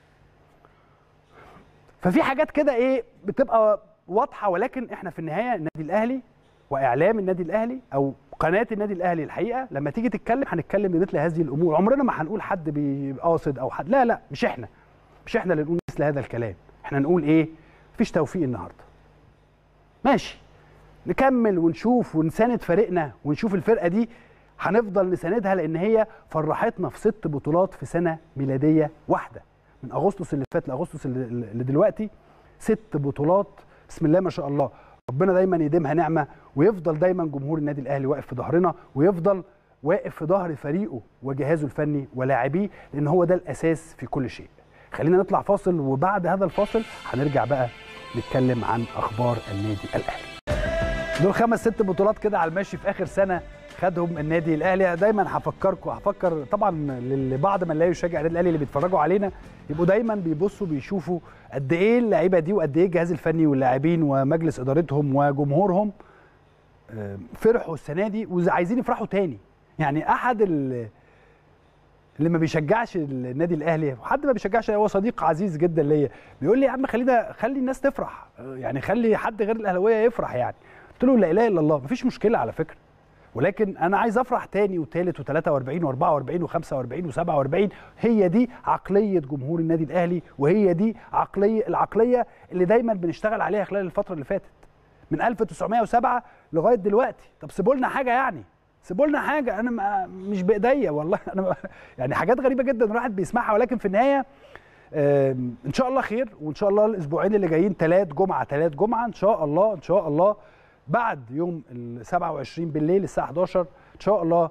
ففي حاجات كده ايه بتبقى واضحه، ولكن احنا في النهايه النادي الاهلي واعلام النادي الاهلي او قناه النادي الاهلي الحقيقه لما تيجي تتكلم هنتكلم بمثل هذه الامور، عمرنا ما هنقول حد بيقاصد او حد، لا لا مش احنا مش احنا اللي نقول مثل هذا الكلام. احنا نقول ايه؟ مفيش توفيق النهارده، ماشي، نكمل ونشوف ونساند فريقنا ونشوف الفرقه دي هنفضل نساندها، لان هي فرحتنا في ست بطولات في سنه ميلاديه واحده، من اغسطس اللي فات لاغسطس اللي دلوقتي، ست بطولات بسم الله ما شاء الله. ربنا دايما يديمها نعمه، ويفضل دايما جمهور النادي الاهلي واقف في ظهرنا، ويفضل واقف في ظهر فريقه وجهازه الفني ولاعبيه، لان هو ده الاساس في كل شيء. خلينا نطلع فاصل، وبعد هذا الفاصل هنرجع بقى نتكلم عن اخبار النادي الاهلي. دول خمس ست بطولات كده على الماشي في اخر سنه خدهم النادي الاهلي. دايما هفكركم، هفكر طبعا لبعض من لا يشجع النادي الاهلي اللي بيتفرجوا علينا، يبقوا دايما بيبصوا بيشوفوا قد ايه اللعيبه دي وقد ايه الجهاز الفني واللاعبين ومجلس ادارتهم وجمهورهم فرحوا السنه دي وعايزين يفرحوا تاني. يعني احد اللي ما بيشجعش النادي الاهلي وحد ما بيشجعش، هو صديق عزيز جدا ليا، بيقول لي يا عم خلينا خلي الناس تفرح، يعني خلي حد غير الاهلاويه يفرح. يعني قلت له لا اله الا الله، مفيش مشكله على فكره، ولكن انا عايز افرح تاني وتالت وتلاتة واربعين واربعة واربعين وخمسة واربعين وسبعة واربعين. هي دي عقليه جمهور النادي الاهلي، وهي دي عقليه العقليه اللي دايما بنشتغل عليها خلال الفتره اللي فاتت من ألف وتسعمائة وسبعة لغايه دلوقتي. طب سيبوا لنا حاجه، يعني سيبوا لنا حاجه، انا مش بايديا والله، انا يعني حاجات غريبه جدا الواحد بيسمعها، ولكن في النهايه ان شاء الله خير، وان شاء الله الاسبوعين اللي جايين ثلاث جمعه ثلاث جمعه ان شاء الله ان شاء الله بعد يوم ال سبعة وعشرين بالليل الساعه حداشر ان شاء الله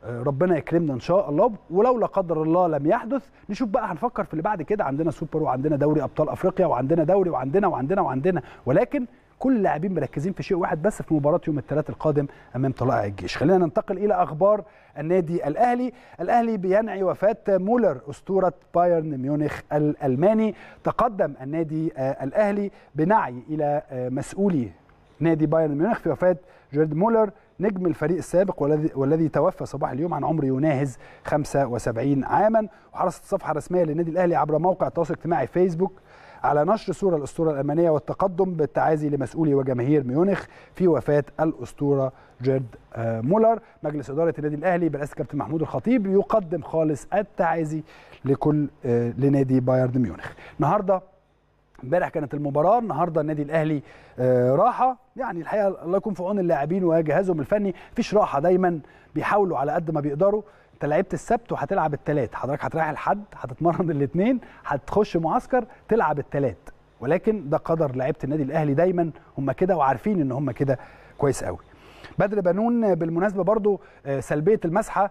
ربنا يكرمنا ان شاء الله، ولو لا قدر الله لم يحدث نشوف بقى هنفكر في اللي بعد كده. عندنا سوبر وعندنا دوري ابطال افريقيا وعندنا دوري وعندنا وعندنا وعندنا ولكن كل اللاعبين مركزين في شيء واحد بس في مباراه يوم الثلاث القادم امام طلائع الجيش. خلينا ننتقل الى اخبار النادي الاهلي. الاهلي بينعي وفاه مولر اسطوره بايرن ميونخ الالماني. تقدم النادي الاهلي بنعي الى مسؤولي نادي بايرن ميونخ في وفاه جيرد مولر نجم الفريق السابق والذي والذي توفى صباح اليوم عن عمر يناهز خمسة وسبعين عاما. وحرصت الصفحه الرسميه للنادي الاهلي عبر موقع التواصل الاجتماعي فيسبوك على نشر صوره الاسطوره الالمانيه والتقدم بالتعازي لمسؤولي وجماهير ميونخ في وفاه الاسطوره جيرد مولر. مجلس اداره النادي الاهلي برئاسه كابتن محمود الخطيب يقدم خالص التعازي لكل لنادي بايرن ميونخ. النهارده امبارح كانت المباراه، النهارده النادي الاهلي راحه، يعني الحقيقه الله يكون في عون اللاعبين وجهازهم الفني. مفيش راحه، دايما بيحاولوا على قد ما بيقدروا. انت لعبت السبت وهتلعب الثلاث، حضرتك هتريح الحد، هتتمرن الاثنين، هتخش معسكر تلعب الثلاث، ولكن ده قدر لعيبه النادي الاهلي، دايما هم كده وعارفين ان هم كده كويس قوي. بدر بنون بالمناسبه برضو سلبيه المسحه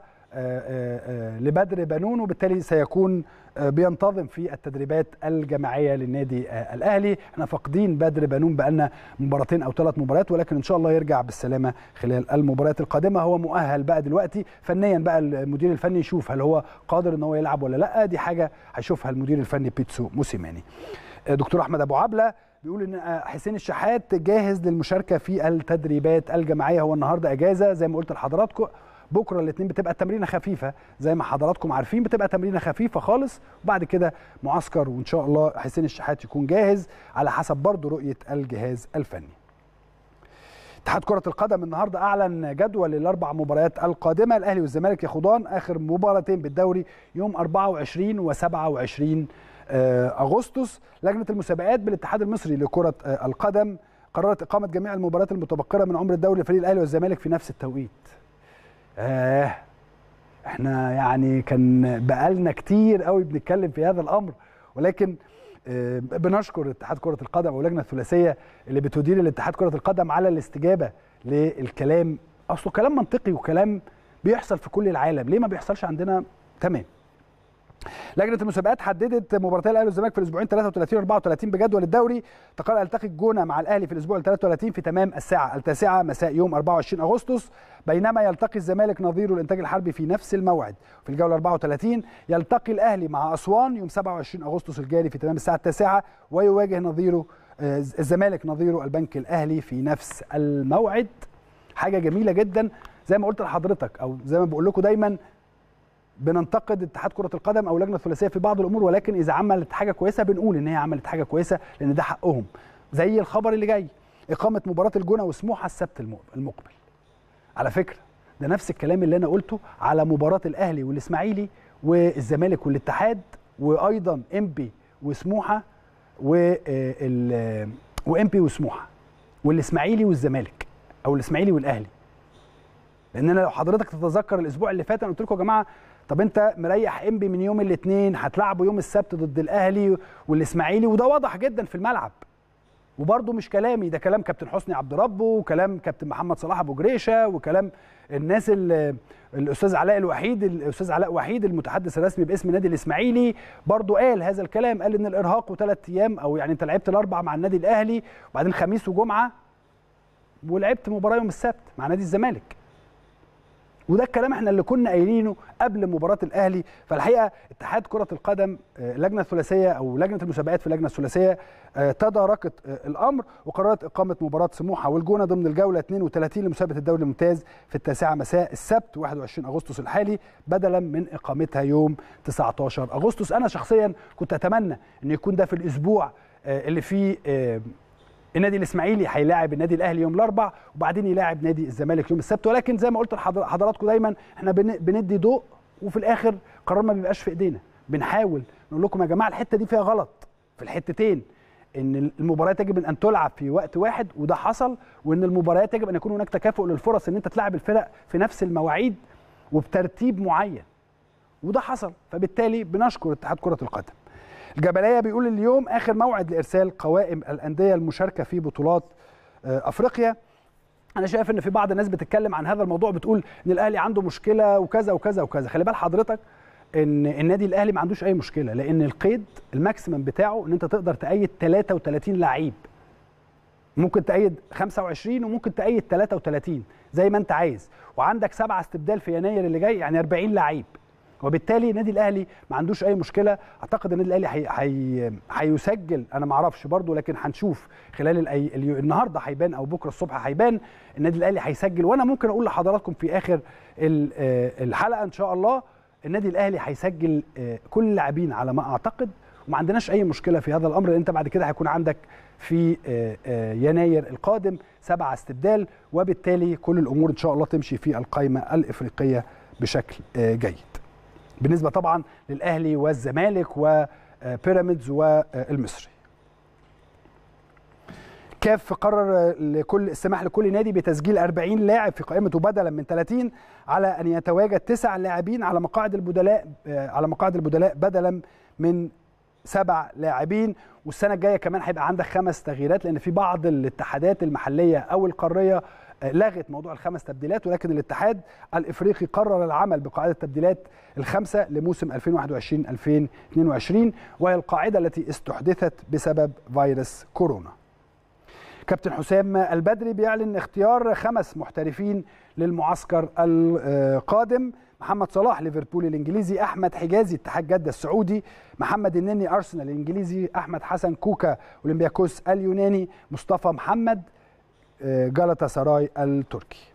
لبدر بنون، وبالتالي سيكون بينتظم في التدريبات الجماعيه للنادي الاهلي. احنا فاقدين بدر بنون بقالنا مباراتين او ثلاث مباريات، ولكن ان شاء الله يرجع بالسلامه خلال المباريات القادمه. هو مؤهل بقى دلوقتي فنيا، بقى المدير الفني يشوف هل هو قادر ان هو يلعب ولا لا، دي حاجه هيشوفها المدير الفني بيتسو موسيماني. دكتور احمد ابو عبله بيقول ان حسين الشحات جاهز للمشاركه في التدريبات الجماعيه. هو النهارده اجازه زي ما قلت لحضراتكم، بكره الاثنين بتبقى تمرينه خفيفه زي ما حضراتكم عارفين، بتبقى تمرينه خفيفه خالص، وبعد كده معسكر، وان شاء الله حسين الشحات يكون جاهز على حسب برضه رؤيه الجهاز الفني. اتحاد كره القدم النهارده اعلن جدول الاربع مباريات القادمه. الاهلي والزمالك يخوضان اخر مباراتين بالدوري يوم أربعة وعشرين وسبعة وعشرين اغسطس. لجنه المسابقات بالاتحاد المصري لكره القدم قررت اقامه جميع المباريات المتبقره من عمر الدوري لفريق الاهلي والزمالك في نفس التوقيت. آه احنا يعني كان بقالنا كتير قوي بنتكلم في هذا الامر، ولكن آه بنشكر اتحاد كره القدم واللجنه الثلاثيه اللي بتدير الاتحاد كره القدم على الاستجابه للكلام. اصله كلام منطقي وكلام بيحصل في كل العالم، ليه ما بيحصلش عندنا؟ تمام. لجنه المسابقات حددت مباراتي الاهلي والزمالك في الاسبوعين ثلاثة وثلاثين وأربعة وثلاثين بجدول الدوري. تقرر يلتقي الجونه مع الاهلي في الاسبوع ثلاثة وثلاثين في تمام الساعه التاسعه مساء يوم أربعة وعشرين اغسطس، بينما يلتقي الزمالك نظيره الانتاج الحربي في نفس الموعد. في الجوله أربعة وثلاثين يلتقي الاهلي مع اسوان يوم سبعة وعشرين اغسطس الجاري في تمام الساعه التاسعه، ويواجه نظيره الزمالك نظيره البنك الاهلي في نفس الموعد. حاجه جميله جدا زي ما قلت لحضرتك، او زي ما بقول لكم دايما بننتقد اتحاد كره القدم او اللجنه الثلاثيه في بعض الامور، ولكن اذا عملت حاجه كويسه بنقول ان هي عملت حاجه كويسه لان ده حقهم. زي الخبر اللي جاي، اقامه مباراه الجونه وسموحه السبت المقبل. على فكره ده نفس الكلام اللي انا قلته على مباراه الاهلي والاسماعيلي والزمالك والاتحاد، وايضا امبي وسموحه وال وامبي وسموحه والاسماعيلي والزمالك، او الاسماعيلي والاهلي. لان انا لو حضرتك تتذكر الاسبوع اللي فات انا قلت لكم يا جماعه طب انت مريح انبي من يوم الاثنين، هتلعبوا يوم السبت ضد الاهلي والاسماعيلي، وده واضح جدا في الملعب. وبرده مش كلامي، ده كلام كابتن حسني عبد ربه وكلام كابتن محمد صلاح ابو جريشه وكلام الناس الاستاذ علاء الوحيد الاستاذ علاء وحيد المتحدث الرسمي باسم النادي الاسماعيلي برده قال هذا الكلام، قال ان الارهاق وثلاث ايام، او يعني انت لعبت الاربع مع النادي الاهلي وبعدين خميس وجمعه ولعبت مباراه يوم السبت مع نادي الزمالك. وده الكلام احنا اللي كنا قايلينه قبل مباراه الاهلي. فالحقيقه اتحاد كره القدم اللجنه الثلاثيه او لجنه المسابقات في اللجنه الثلاثيه تداركت الامر وقررت اقامه مباراه سموحه والجونه ضمن الجوله اثنين وثلاثين لمسابقه الدوري الممتاز في التاسعه مساء السبت واحد وعشرين اغسطس الحالي، بدلا من اقامتها يوم تسعة عشر اغسطس. انا شخصيا كنت اتمنى ان يكون ده في الاسبوع اللي فيه النادي الاسماعيلي هيلاعب النادي الاهلي يوم الاربع وبعدين يلاعب نادي الزمالك يوم السبت، ولكن زي ما قلت لحضراتكم دايما احنا بندي ضوء وفي الاخر قرار ما بيبقاش في ايدينا. بنحاول نقول لكم يا جماعه الحته دي فيها غلط في الحتتين، ان المباريات يجب ان تلعب في وقت واحد وده حصل، وان المباريات يجب ان يكون هناك تكافؤ للفرص ان انت تلعب الفرق في نفس المواعيد وبترتيب معين، وده حصل. فبالتالي بنشكر اتحاد كره القدم. الجبليه بيقول اليوم اخر موعد لارسال قوائم الانديه المشاركه في بطولات افريقيا. انا شايف ان في بعض الناس بتتكلم عن هذا الموضوع، بتقول ان الاهلي عنده مشكله وكذا وكذا وكذا. خلي بال حضرتك ان النادي الاهلي ما عندوش اي مشكله، لان القيد الماكسيمم بتاعه ان انت تقدر تأيد ثلاثة وثلاثين لعيب. ممكن تأيد خمسة وعشرين وممكن تأيد ثلاثة وثلاثين زي ما انت عايز، وعندك سبعه استبدال في يناير اللي جاي، يعني أربعين لعيب. وبالتالي النادي الاهلي ما عندوش اي مشكله. اعتقد النادي الاهلي هي هي هيسجل، انا ما اعرفش برضو، لكن هنشوف خلال الأي... النهارده هيبان او بكره الصبح هيبان. النادي الاهلي هيسجل، وانا ممكن اقول لحضراتكم في اخر الحلقه ان شاء الله النادي الاهلي هيسجل كل اللاعبين على ما اعتقد، وما عندناش اي مشكله في هذا الامر، لان انت بعد كده هيكون عندك في يناير القادم سبعه استبدال، وبالتالي كل الامور ان شاء الله تمشي في القائمه الافريقيه بشكل جيد. بالنسبه طبعا للاهلي والزمالك وبيراميدز والمصري. كاف قرر لكل السماح لكل نادي بتسجيل أربعين لاعب في قائمته بدلا من ثلاثين، على ان يتواجد تسع لاعبين على مقاعد البدلاء على مقاعد البدلاء بدلا من سبع لاعبين. والسنه الجايه كمان هيبقى عندك خمس تغييرات، لان في بعض الاتحادات المحليه او القاريه لغت موضوع الخمس تبديلات، ولكن الاتحاد الافريقي قرر العمل بقاعده التبديلات الخمسه لموسم ألفين وواحد وعشرين ألفين واثنين وعشرين، وهي القاعده التي استحدثت بسبب فيروس كورونا. كابتن حسام البدري بيعلن اختيار خمس محترفين للمعسكر القادم: محمد صلاح ليفربول الانجليزي، احمد حجازي اتحاد جده السعودي، محمد النني ارسنال الانجليزي، احمد حسن كوكا اولمبياكوس اليوناني، مصطفى محمد جالاتا سراي التركي.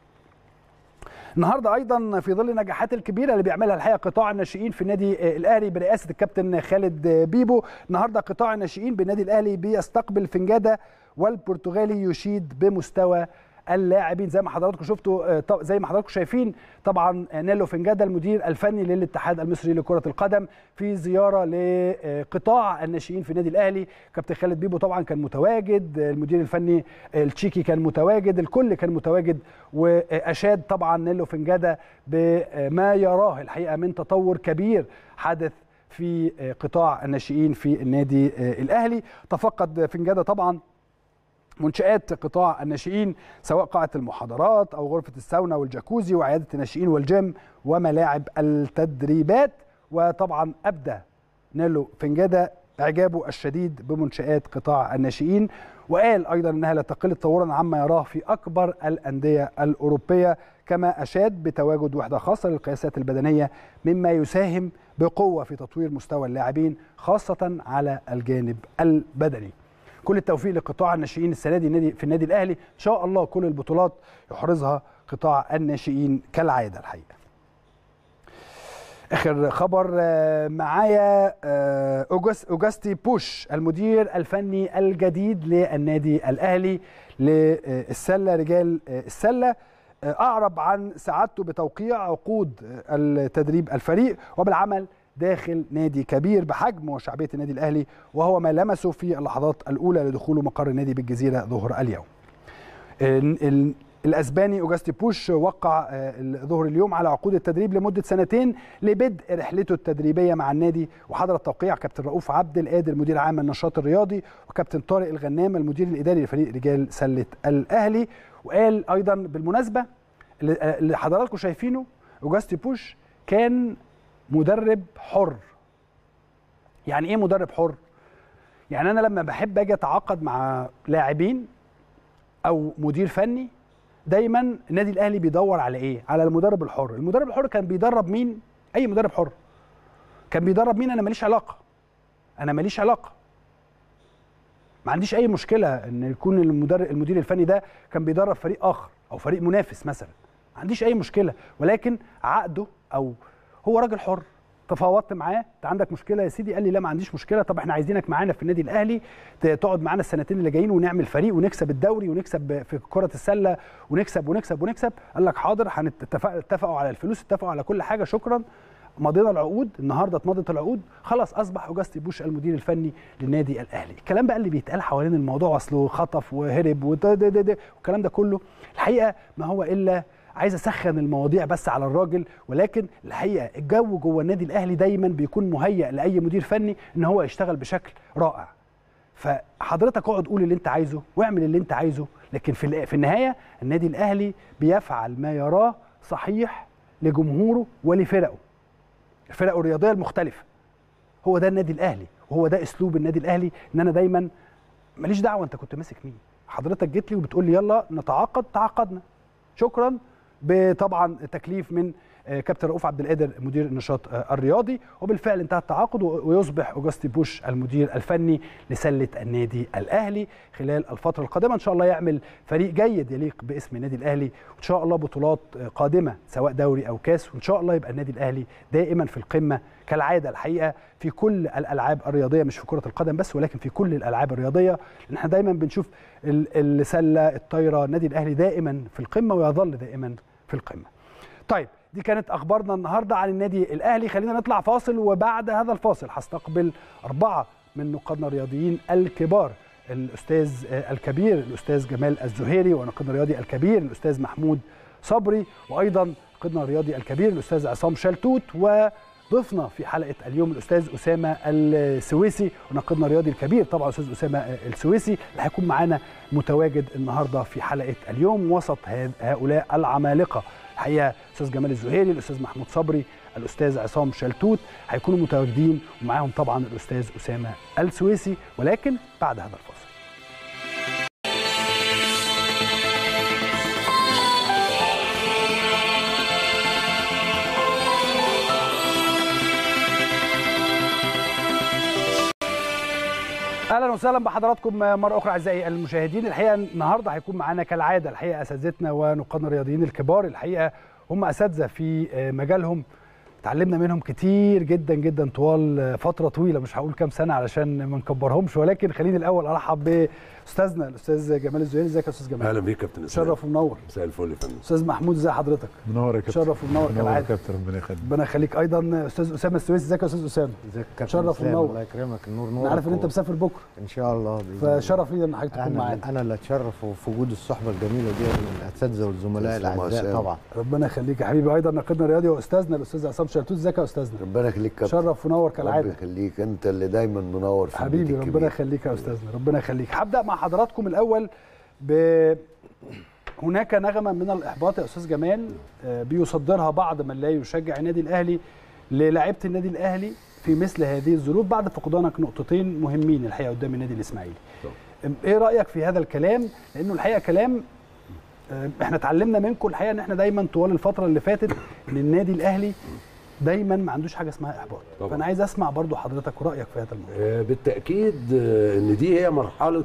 النهارده ايضا في ظل النجاحات الكبيره اللي بيعملها الحقيقه قطاع الناشئين في النادي الاهلي برئاسه الكابتن خالد بيبو، النهارده قطاع الناشئين بالنادي الاهلي بيستقبل فنجاده والبرتغالي يشيد بمستوى اللاعبين. زي ما حضراتكم شفتوا، زي ما حضراتكم شايفين طبعا نيلو فنجاده المدير الفني للاتحاد المصري لكره القدم في زياره لقطاع الناشئين في النادي الاهلي. كابتن خالد بيبو طبعا كان متواجد، المدير الفني التشيكي كان متواجد، الكل كان متواجد، واشاد طبعا نيلو فنجاده بما يراه الحقيقه من تطور كبير حدث في قطاع الناشئين في النادي الاهلي. تفقد فنجاده طبعا منشآت قطاع الناشئين، سواء قاعة المحاضرات أو غرفة الساونا والجاكوزي وعيادة الناشئين والجيم وملاعب التدريبات. وطبعا أبدى نيلو فنجادة إعجابه الشديد بمنشآت قطاع الناشئين، وقال أيضا أنها لا تقل تطورا عما يراه في أكبر الأندية الأوروبية، كما أشاد بتواجد وحدة خاصة للقياسات البدنية مما يساهم بقوة في تطوير مستوى اللاعبين خاصة على الجانب البدني. كل التوفيق لقطاع الناشئين السنه دي في النادي الاهلي، ان شاء الله كل البطولات يحرزها قطاع الناشئين كالعاده. الحقيقه اخر خبر معايا اوجاستي بوش المدير الفني الجديد للنادي الاهلي للسله رجال السله، اعرب عن سعادته بتوقيع عقود التدريب الفريق وبالعمل داخل نادي كبير بحجم وشعبيه النادي الاهلي، وهو ما لمسه في اللحظات الاولى لدخوله مقر النادي بالجزيره ظهر اليوم. الاسباني اوجاستي بوش وقع ظهر اليوم على عقود التدريب لمده سنتين لبدء رحلته التدريبيه مع النادي، وحضر التوقيع كابتن رؤوف عبد القادر مدير عام النشاط الرياضي، وكابتن طارق الغنام المدير الاداري لفريق رجال سله الاهلي. وقال ايضا بالمناسبه اللي حضراتكم شايفينه، اوجاستي بوش كان مدرب حر. يعني ايه مدرب حر؟ يعني انا لما بحب اجي اتعاقد مع لاعبين او مدير فني، دايما النادي الاهلي بيدور على ايه؟ على المدرب الحر. المدرب الحر كان بيدرب مين؟ اي مدرب حر كان بيدرب مين؟ انا ماليش علاقه انا ماليش علاقه ما عنديش اي مشكله ان يكون المدرب المدير الفني ده كان بيدرب فريق اخر او فريق منافس مثلا، ما عنديش اي مشكله، ولكن عقده او هو راجل حر. تفاوضت معاه، انت عندك مشكله يا سيدي؟ قال لي لا ما عنديش مشكله. طب احنا عايزينك معانا في النادي الاهلي تقعد معانا السنتين اللي جايين ونعمل فريق ونكسب الدوري ونكسب في كره السله ونكسب ونكسب ونكسب. قال لك حاضر، هنتفق اتفقوا على الفلوس، اتفقوا على كل حاجه، شكرا، مضينا العقود، النهارده اتمضت العقود، خلاص اصبح اوجاستي بوش المدير الفني للنادي الاهلي. الكلام بقى اللي بيتقال حوالين الموضوع اصله خطف وهرب والكلام ده كله، الحقيقه ما هو الا عايز اسخن المواضيع بس على الراجل، ولكن الحقيقه الجو جوه النادي الاهلي دايما بيكون مهيئ لاي مدير فني ان هو يشتغل بشكل رائع. فحضرتك اقعد قول اللي انت عايزه واعمل اللي انت عايزه، لكن في في النهايه النادي الاهلي بيفعل ما يراه صحيح لجمهوره ولفرقه، الفرق الرياضيه المختلفه. هو ده النادي الاهلي، وهو ده اسلوب النادي الاهلي، ان انا دايما ماليش دعوه انت كنت ماسك مين، حضرتك جيت لي وبتقول لي يلا نتعاقد، تعاقدنا شكرا، بطبعا تكليف من كابتن رؤوف عبد القادر مدير النشاط الرياضي، وبالفعل انتهى التعاقد ويصبح اوجاستي بوش المدير الفني لسله النادي الاهلي خلال الفتره القادمه. ان شاء الله يعمل فريق جيد يليق باسم النادي الاهلي، وان شاء الله بطولات قادمه سواء دوري او كاس، وان شاء الله يبقى النادي الاهلي دائما في القمه كالعاده الحقيقه في كل الالعاب الرياضيه، مش في كره القدم بس ولكن في كل الالعاب الرياضيه، لان احنا دايما بنشوف السله، الطايره، النادي الاهلي دائما في القمه ويظل دائما في القمه. طيب دي كانت اخبارنا النهارده عن النادي الاهلي، خلينا نطلع فاصل، وبعد هذا الفاصل هستقبل اربعه من نقادنا الرياضيين الكبار، الاستاذ الكبير الاستاذ جمال الزهيري، ونقادنا الرياضي الكبير الاستاذ محمود صبري، وايضا نقادنا الرياضي الكبير الاستاذ عصام شلتوت، وضيفنا في حلقه اليوم الاستاذ اسامه السويسي، ونقادنا الرياضي الكبير طبعا الاستاذ اسامه السويسي اللي هيكون معانا متواجد النهارده في حلقه اليوم وسط هؤلاء العمالقه. الحقيقه الاستاذ جمال الزهيري، الاستاذ محمود صبري، الاستاذ عصام شلتوت هيكونوا متواجدين، ومعاهم طبعا الاستاذ اسامه السويسي، ولكن بعد هذا الفاصل. اهلا وسهلا بحضراتكم مره اخرى اعزائي المشاهدين. الحقيقه النهارده هيكون معانا كالعاده الحقيقه اساتذتنا ونقادنا الرياضيين الكبار، الحقيقه هم اساتذه في مجالهم، اتعلمنا منهم كتير جدا جدا طوال فتره طويله، مش هقول كام سنه علشان ما نكبرهمش، ولكن خليني الاول ارحب باستاذنا الاستاذ جمال الزهيري. ازيك يا استاذ جمال؟ اهلا بيك يا كابتن اسلام، شرف ومنور. مساء الفل يا فندم. استاذ محمود ازي حضرتك؟ منور يا كابتن. شرف ومنور كالعاده. منور يا كابتن، ربنا يخليك. ربنا يخليك. ايضا استاذ اسامه السويسي. ازيك يا استاذ اسامه؟ ازيك يا كابتن؟ شرف ومنور. الله يكرمك. النور نور. انا عارف ان انت مسافر بكره ان شاء الله، فشرف لي ان حضرتك تكون معانا. انا اللي اتشرف في وجود الصحبه الجميله دي من الاساتذه والزملاء الاعزاء طبعا. ربنا يخليك يا حبيبي. ايضا ناقدنا الرياضي واستاذنا الاستاذ عصام شلتوت. ازيك يا استاذنا؟ ربنا يخليك كابتن. شرف ونور كالعاده. ربنا يخليك، انت اللي دايما منور في حبيبي. ربنا يخليك يا استاذنا، ربنا يخليك. هبدا مع حضراتكم الاول ب هناك نغمه من الاحباط يا استاذ جمال بيصدرها بعض من لا يشجع النادي الاهلي للاعيبه النادي الاهلي في مثل هذه الظروف بعد فقدانك نقطتين مهمين الحقيقه قدام النادي الاسماعيلي. ايه رايك في هذا الكلام؟ لانه الحقيقه كلام احنا اتعلمنا منكم الحقيقه ان احنا دايما طوال الفتره اللي فاتت ان النادي الاهلي دايما ما عندوش حاجه اسمها احباط. طبعا. فانا عايز اسمع برضو حضرتك ورايك في هذا الموضوع. بالتاكيد ان دي هي مرحله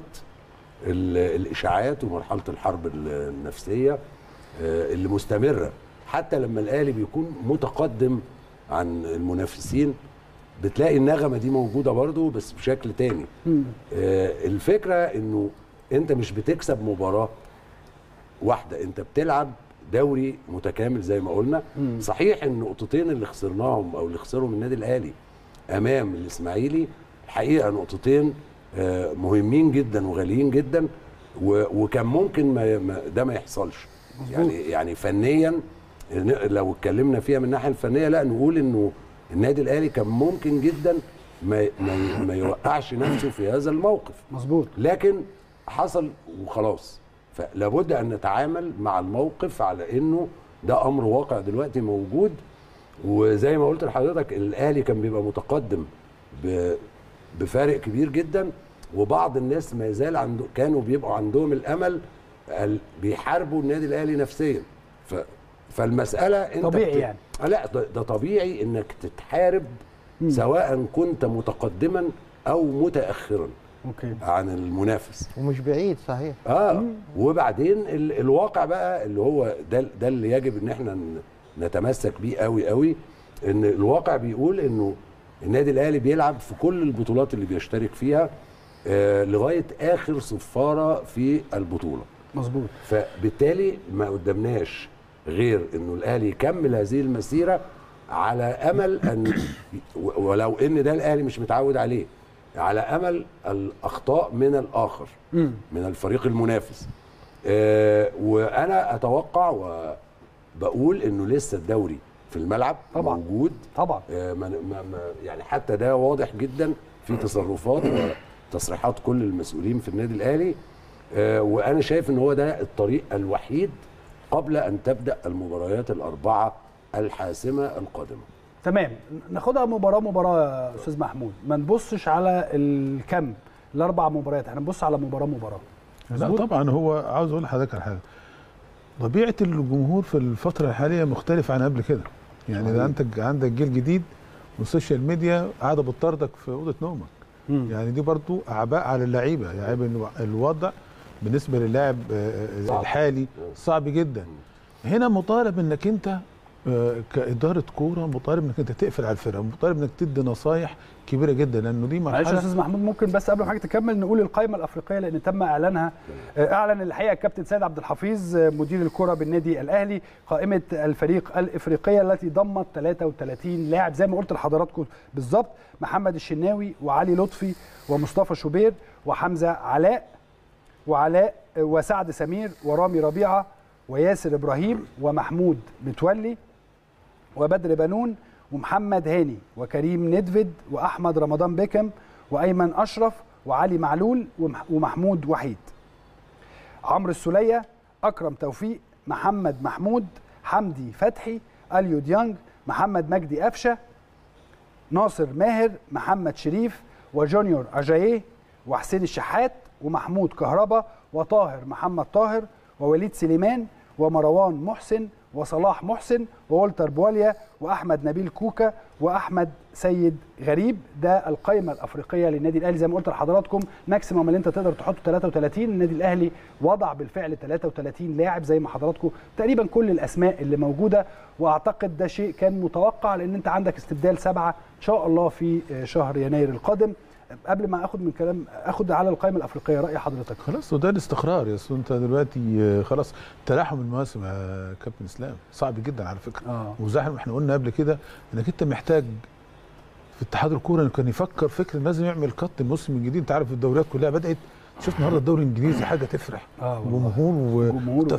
الاشاعات ومرحله الحرب النفسيه اللي مستمره، حتى لما الاهلي بيكون متقدم عن المنافسين بتلاقي النغمه دي موجوده برضو بس بشكل تاني. الفكره انه انت مش بتكسب مباراه واحده، انت بتلعب دوري متكامل زي ما قلنا. صحيح ان النقطتين اللي خسرناهم او اللي خسرهم النادي الاهلي امام الاسماعيلي الحقيقه نقطتين مهمين جدا وغاليين جدا، وكان ممكن ما ده ما يحصلش. يعني يعني فنيا لو اتكلمنا فيها من الناحيه الفنيه لا نقول انه النادي الاهلي كان ممكن جدا ما ما, ما يوقعش نفسه في هذا الموقف. مظبوط. لكن حصل وخلاص، فلابد ان نتعامل مع الموقف على انه ده امر واقع دلوقتي موجود. وزي ما قلت لحضرتك الاهلي كان بيبقى متقدم بفارق كبير جدا، وبعض الناس ما يزال عنده كانوا بيبقوا عندهم الامل بيحاربوا النادي الاهلي نفسيا. ف فالمساله انت طبيعي بت... يعني. لا ده, ده طبيعي انك تتحارب م. سواء كنت متقدما او متاخرا أوكي. عن المنافس، ومش بعيد صحيح. اه مم. وبعدين ال... الواقع بقى اللي هو ده ده اللي يجب ان احنا نتمسك بيه قوي قوي، ان الواقع بيقول انه النادي الاهلي بيلعب في كل البطولات اللي بيشترك فيها آه لغايه اخر صفاره في البطوله. مظبوط. فبالتالي ما قدامناش غير انه الاهلي يكمل هذه المسيره على امل ان ولو ان ده الاهلي مش متعود عليه، على امل الاخطاء من الاخر م. من الفريق المنافس. آه وانا اتوقع وبقول انه لسه الدوري في الملعب طبعا. موجود طبعا. آه ما ما يعني حتى ده واضح جدا في تصرفات تصريحات كل المسؤولين في النادي الاهلي، آه وانا شايف ان هو ده الطريق الوحيد قبل ان تبدا المباريات الاربعه الحاسمه القادمه. تمام، ناخدها مباراه مباراه يا استاذ محمود، ما نبصش على الكم الاربع مباريات، احنا نبص على مباراه مباراه. لا طبعا، هو عاوز اقول لحضرتك على حاجه، طبيعه الجمهور في الفتره الحاليه مختلفه عن قبل كده، يعني ده انت عندك جيل جديد والسوشيال ميديا قاعده بتطاردك في اوضه نومك. مم. يعني دي برضو اعباء على اللعيبه، يعني الوضع بالنسبه للاعب الحالي صعب جدا. هنا مطالب انك انت كاداره كوره، مطالب انك انت تقفل على الفرقه، مطالب انك تدي نصايح كبيره جدا، لانه دي مرحله. معلش يا استاذ محمود، ممكن بس قبل ما حضرتك تكمل نقول القائمه الافريقيه لان تم اعلانها. اعلن الحقيقه الكابتن سيد عبد الحفيظ مدير الكره بالنادي الاهلي قائمه الفريق الافريقيه التي ضمت ثلاثة وثلاثين لاعب زي ما قلت لحضراتكم بالظبط: محمد الشناوي وعلي لطفي ومصطفى شوبير وحمزه علاء وعلاء وسعد سمير ورامي ربيعه وياسر ابراهيم ومحمود متولي وبدر بنون ومحمد هاني وكريم ندفد واحمد رمضان بيكم وايمن اشرف وعلي معلول ومحمود وحيد. عمرو السوليه، اكرم توفيق، محمد محمود، حمدي فتحي، اليو ديانج، محمد مجدي قفشه، ناصر ماهر، محمد شريف وجونيور اجاييه وحسين الشحات ومحمود كهربا وطاهر محمد طاهر ووليد سليمان ومروان محسن وصلاح محسن وولتر بواليا واحمد نبيل كوكا واحمد سيد غريب. ده القائمه الافريقيه للنادي الاهلي زي ما قلت لحضراتكم، ماكسيموم اللي انت تقدر تحطه ثلاثة وثلاثين. النادي الاهلي وضع بالفعل ثلاثة وثلاثين لاعب زي ما حضراتكم تقريبا كل الاسماء اللي موجوده، واعتقد ده شيء كان متوقع لان انت عندك استبدال سبعه ان شاء الله في شهر يناير القادم. قبل ما اخد من كلام اخد على القائمه الافريقيه، راي حضرتك؟ خلاص، وده الاستقرار يا استاذ. انت دلوقتي خلاص تلاحم المواسم يا كابتن اسلام صعب جدا على فكره. آه. وزي ما احنا قلنا قبل كده انك انت محتاج في اتحاد الكوره انه كان يفكر فكر لازم يعمل قط الموسم الجديد. انت عارف الدوريات كلها بدات، شفت النهارده الدوري الانجليزي حاجه تفرح، آه جمهور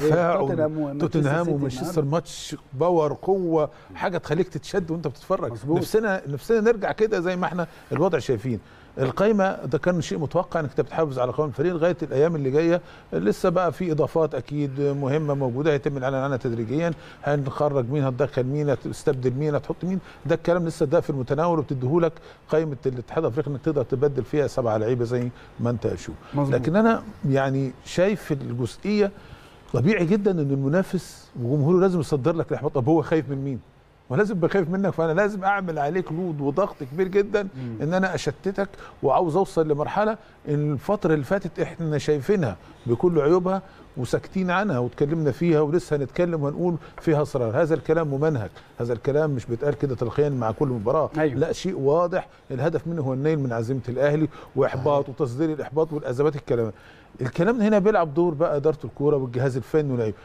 وتفاعل، توتنهام ومانشستر ماتش باور قوه، حاجه تخليك تتشد وانت بتتفرج. مزبوط. نفسنا نفسنا نرجع كده زي ما احنا الوضع شايفين. القايمه ده كان شيء متوقع انك بتحافظ على قائمه الفريق لغايه الايام اللي جايه. لسه بقى في اضافات اكيد مهمه موجوده هيتم الاعلان عنها تدريجيا، هنخرج مين، هتدخل مين، هتستبدل مين، هتحط مين، ده الكلام لسه ده في المتناول، وبتديهولك قائمه الاتحاد الافريقي انك تقدر تبدل فيها سبعه لعيبه زي ما انت تشوف. لكن انا يعني شايف في الجزئيه طبيعي جدا ان المنافس وجمهوره لازم يصدر لك الاحباط. طب هو خايف من مين؟ ولازم بخاف منك، فانا لازم اعمل عليك لود وضغط كبير جدا مم. ان انا اشتتك، وعاوز اوصل لمرحله ان الفتره اللي فاتت احنا شايفينها بكل عيوبها وساكتين عنها واتكلمنا فيها ولسه هنتكلم ونقول فيها اسرار. هذا الكلام ممنهج، هذا الكلام مش بيتقال كده تلقائيا مع كل مباراه. أيوه. لا، شيء واضح الهدف منه هو النيل من عزيمه الاهلي واحباط وتصدير الاحباط والازمات. الكلام الكلام هنا بيلعب دور بقى اداره الكوره والجهاز الفني واللعيبه.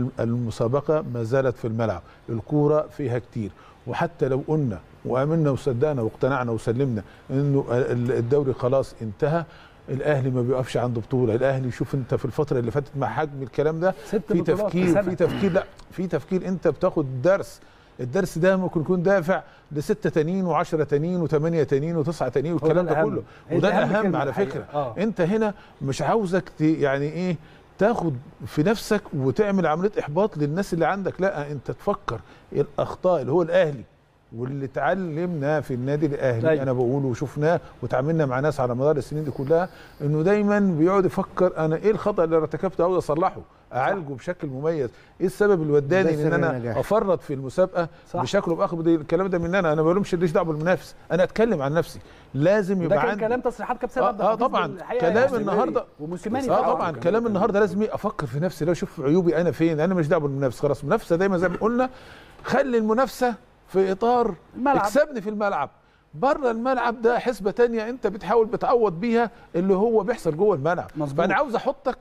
المسابقه ما زالت في الملعب، الكوره فيها كتير، وحتى لو قلنا وامنا وصدقنا واقتنعنا وسلمنا انه الدوري خلاص انتهى، الاهلي ما بيقفش عند بطوله. الاهلي شوف انت في الفتره اللي فاتت مع حجم الكلام ده في تفكير في تفكير لا في تفكير انت بتاخد درس. الدرس ده ممكن يكون دافع لستة تانيين وعشرة تانيين وثمانية تانيين وتسعة تانيين والكلام ده كله، وده الاهم على فكره. آه. انت هنا مش عاوزك يعني ايه تاخد في نفسك وتعمل عمليه احباط للناس اللي عندك، لا انت تفكر الاخطاء اللي هو الاهلي واللي اتعلمناه في النادي الاهلي. أيوة. انا بقول وشفناه وتعاملنا مع ناس على مدار السنين دي كلها، انه دايما بيقعد يفكر انا ايه الخطا اللي ارتكبته عاوز اصلحه، اعالجه بشكل مميز، ايه السبب اللي وداني ان انا نجاح. افرط في المسابقه صح. بشكل باخر. الكلام ده مننا انا، ما بقولهمش ليش دعوه بالمنافس، انا اتكلم عن نفسي. لازم يبقى عندي كلام تصريحات كابتن عبد الحفيظ. اه طبعا كلام النهارده وموسيماني. اه طبعا كلام النهارده لازم افكر في نفسي، لو اشوف عيوبي انا فين. انا مش دعوه بالمنافس، خلاص المنافسه دايما زي ما قلنا، خلي المنافسه في اطار الملعب. اكسبني في الملعب، بره الملعب ده حسبه تانية انت بتحاول بتعوض بيها اللي هو بيحصل جوه الملعب. مظبوط. فانا عاوز احطك،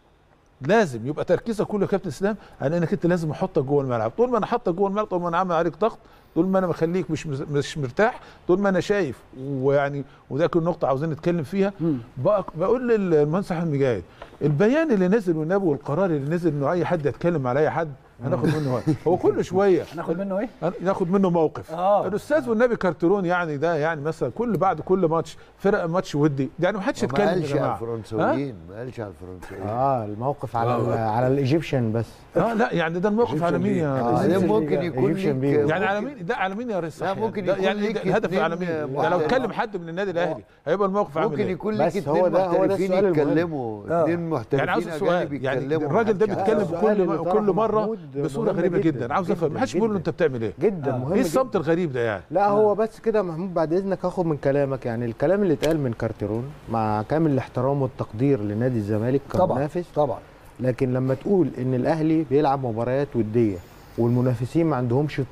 لازم يبقى تركيزك كله يا كابتن اسلام على انك انت لازم احطك جوه الملعب. طول ما انا حاطك جوه الملعب، طول ما انا عامل عليك ضغط، طول ما انا مخليك مش مش مرتاح، طول ما انا شايف ويعني وده كل نقطه عاوزين نتكلم فيها. بقول للمهندس احمد مجاهد، البيان اللي نزل والنبي والقرار اللي نزل انه اي حد يتكلم على اي حد، هناخد منه وقت. هو كل شويه هناخد منه ايه؟ ناخد منه موقف. اه الاستاذ والنبي كارترون يعني ده يعني مثلا كل بعد كل ماتش فرق ماتش ودي يعني ما حدش يتكلم يا جماعه. ما قالش على الفرنساويين، ما قالش على الفرنساويين. اه الموقف على على الايجيبشن بس. اه لا يعني ده الموقف على مين يا آه ممكن يكون ليك يعني على مين؟ ده على مين يا ريس؟ لا ممكن يكون يعني ليك الهدف على مين؟ يعني لو اتكلم حد من النادي الاهلي هيبقى الموقف عامل ممكن ايه؟ يكون ليك اثنين محترفين يتكلموا، اثنين محترفين يعني عاوز السؤال يعني الراجل ده بيتكلم كل كل مره بصوره غريبه جدا. عاوز افهم ما حدش بيقول له انت بتعمل ايه؟ جدا مهم. ايه الصمت الغريب ده يعني؟ لا هو بس كده محمود بعد اذنك هاخد من كلامك يعني الكلام اللي اتقال من كارتيرون مع كامل الاحترام والتقدير لنادي الزمالك كمنافس طبعا طبعا، لكن لما تقول ان الاهلي بيلعب مباريات وديه والمنافسين ما عندهمش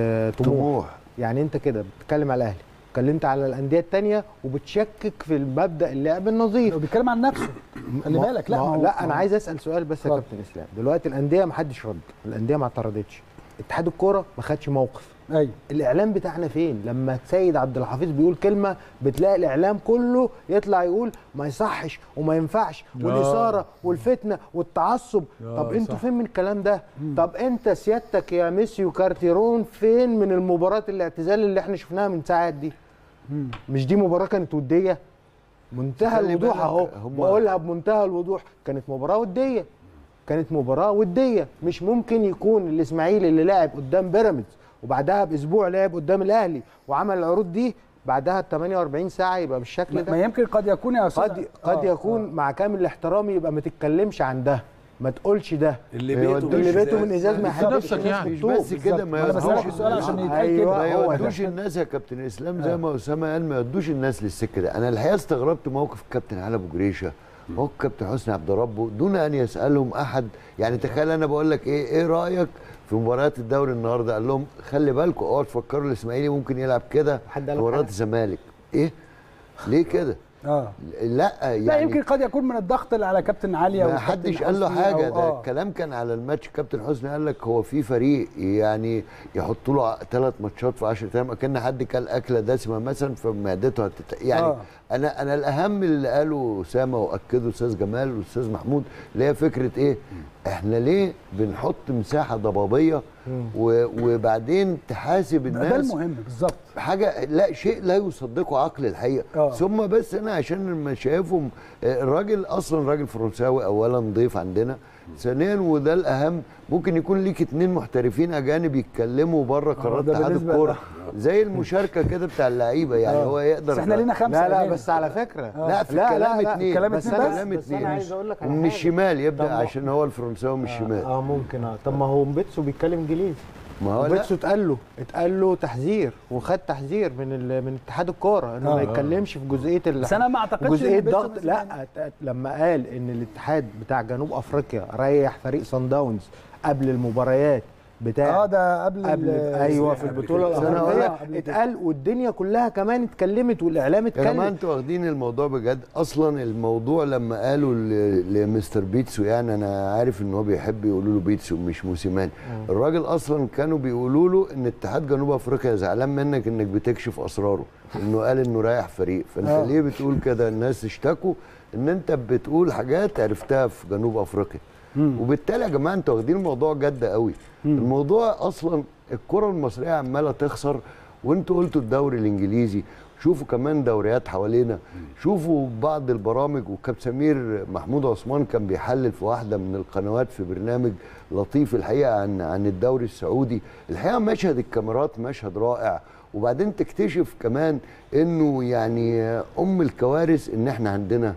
طموح، يعني انت كده بتتكلم على الاهلي، اتكلمت على الانديه الثانيه وبتشكك في المبدا اللعب النظيف. هو بيتكلم عن نفسه خلي بالك. لا ما لا انا عايز اسال سؤال بس يا كابتن اسلام. دلوقتي الانديه ما حدش رد، الانديه ما اعترضتش، اتحاد الكوره ما خدش موقف. ايوه الاعلام بتاعنا فين؟ لما سيد عبد الحفيظ بيقول كلمه بتلاقي الاعلام كله يطلع يقول ما يصحش وما ينفعش والاثاره والفتنه والتعصب. طب انتوا فين من الكلام ده؟ مم. طب انت سيادتك يا ميسيو كارتيرون فين من المباراه الاعتزال اللي احنا شفناها من ساعات دي؟ مم. مش دي مباراه كانت وديه؟ منتهى الوضوح اهو، بقولها بمنتهى الوضوح، كانت مباراه وديه، كانت مباراه وديه. مش ممكن يكون الاسماعيلي اللي لعب قدام بيراميدز وبعدها باسبوع لعب قدام الاهلي وعمل العروض دي بعدها ب ثمانية وأربعين ساعه يبقى بالشكل ده. ما يمكن قد يكون يا استاذ قد قد آه يكون آه. مع كامل الاحترام يبقى ما تتكلمش عن ده، ما تقولش ده اللي بيته اللي بيته من ازاز ما يحبش يعني. مش بس كده، ما يودوش السؤال عشان يتقال أيوة كده. ما يودوش الناس يا كابتن اسلام زي ما اسامه قال، ما يودوش الناس للسكه ده. انا الحقيقه استغربت موقف الكابتن علي ابو جريشه موقف كابتن حسني عبد ربه دون ان يسالهم احد. يعني تخيل انا بقول لك ايه ايه رايك في مباريات الدوري النهارده؟ قال لهم خلي بالكم اوعوا تفكروا الاسماعيلي ممكن يلعب كده في مباراه الزمالك. ايه ليه كده؟ اه لا يعني لا يمكن قد يكون من الضغط اللي على كابتن علي. ما حدش قال له حاجه، ده آه. الكلام كان على الماتش. كابتن حسني قال لك هو في فريق يعني يحطوا له ثلاث ماتشات في عشرة ايام اكن حد كل اكله دسمه مثلا فمعدته هتت... يعني آه. انا انا الاهم اللي قاله اسامه واكده استاذ جمال واستاذ محمود اللي هي فكره ايه؟ احنا ليه بنحط مساحه ضبابيه و... وبعدين تحاسب الناس؟ ده المهم بالظبط. حاجه لا شيء لا يصدقه عقل الحقيقه. أوه. ثم بس انا عشان لما شايفهم الراجل اصلا راجل فرنساوي اولا ضيف عندنا، ثانيا وده الاهم ممكن يكون ليك اتنين محترفين اجانب يتكلموا بره قرارات اتحاد الكوره زي المشاركه كده بتاع اللعيبه يعني. أوه. هو يقدر. بس احنا لينا خمسه. لا لا بس على فكره أوه. لا في الكلام اتنين. كلام اتنين بس, كلام بس انا عايز اقول لك من الشمال يبدا عشان هو الفرنساوي من الشمال. اه ممكن. اه طب ما هو مبيتسو بيتكلم انجليزي. ما هو بيتسو اتقال له اتقال له تحذير وخد تحذير من من اتحاد الكوره انه آه. ما يتكلمش في جزئيه بس انا ما اعتقدش جزئيه ضغط. لا لما قال ان الاتحاد بتاع جنوب افريقيا ريح فريق صن داونز قبل المباريات بتاع اه ده قبل, قبل ايوه في البطوله الافريقيه اتقال والدنيا كلها كمان اتكلمت والاعلام اتكلم. يا جماعه انتوا واخدين الموضوع بجد. اصلا الموضوع لما قالوا لمستر بيتسو، يعني انا عارف ان هو بيحب يقولوا له بيتسو مش موسيماني، الراجل اصلا كانوا بيقولوا له ان اتحاد جنوب افريقيا زعلان منك انك بتكشف اسراره، انه قال انه رايح فريق. فانت آه. ليه بتقول كده؟ الناس اشتكوا ان انت بتقول حاجات عرفتها في جنوب افريقيا. مم. وبالتالي يا جماعه انتوا واخدين الموضوع جد قوي. مم. الموضوع اصلا الكره المصريه عماله تخسر، وانتوا قلتوا الدوري الانجليزي، شوفوا كمان دوريات حوالينا، شوفوا بعض البرامج. وكابتن سمير محمود عثمان كان بيحلل في واحده من القنوات في برنامج لطيف الحقيقه عن عن الدوري السعودي. الحقيقه مشهد الكاميرات مشهد رائع. وبعدين تكتشف كمان انه يعني ام الكوارث ان احنا عندنا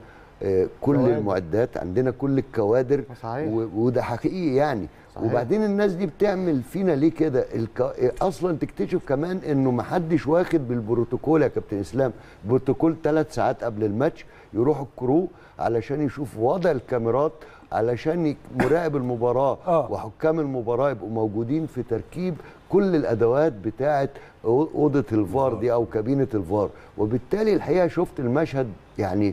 كل كوادر. المعدات، عندنا كل الكوادر. صحيح. وده حقيقي يعني. صحيح. وبعدين الناس دي بتعمل فينا ليه كده؟ الك... اصلا تكتشف كمان انه ما حدش واخد بالبروتوكول يا كابتن اسلام. بروتوكول ثلاث ساعات قبل الماتش يروح الكرو علشان يشوف وضع الكاميرات، علشان مراقب المباراه آه. وحكام المباراه يبقوا موجودين في تركيب كل الادوات بتاعه اوضه الفار دي او كابينه الفار. وبالتالي الحقيقه شفت المشهد يعني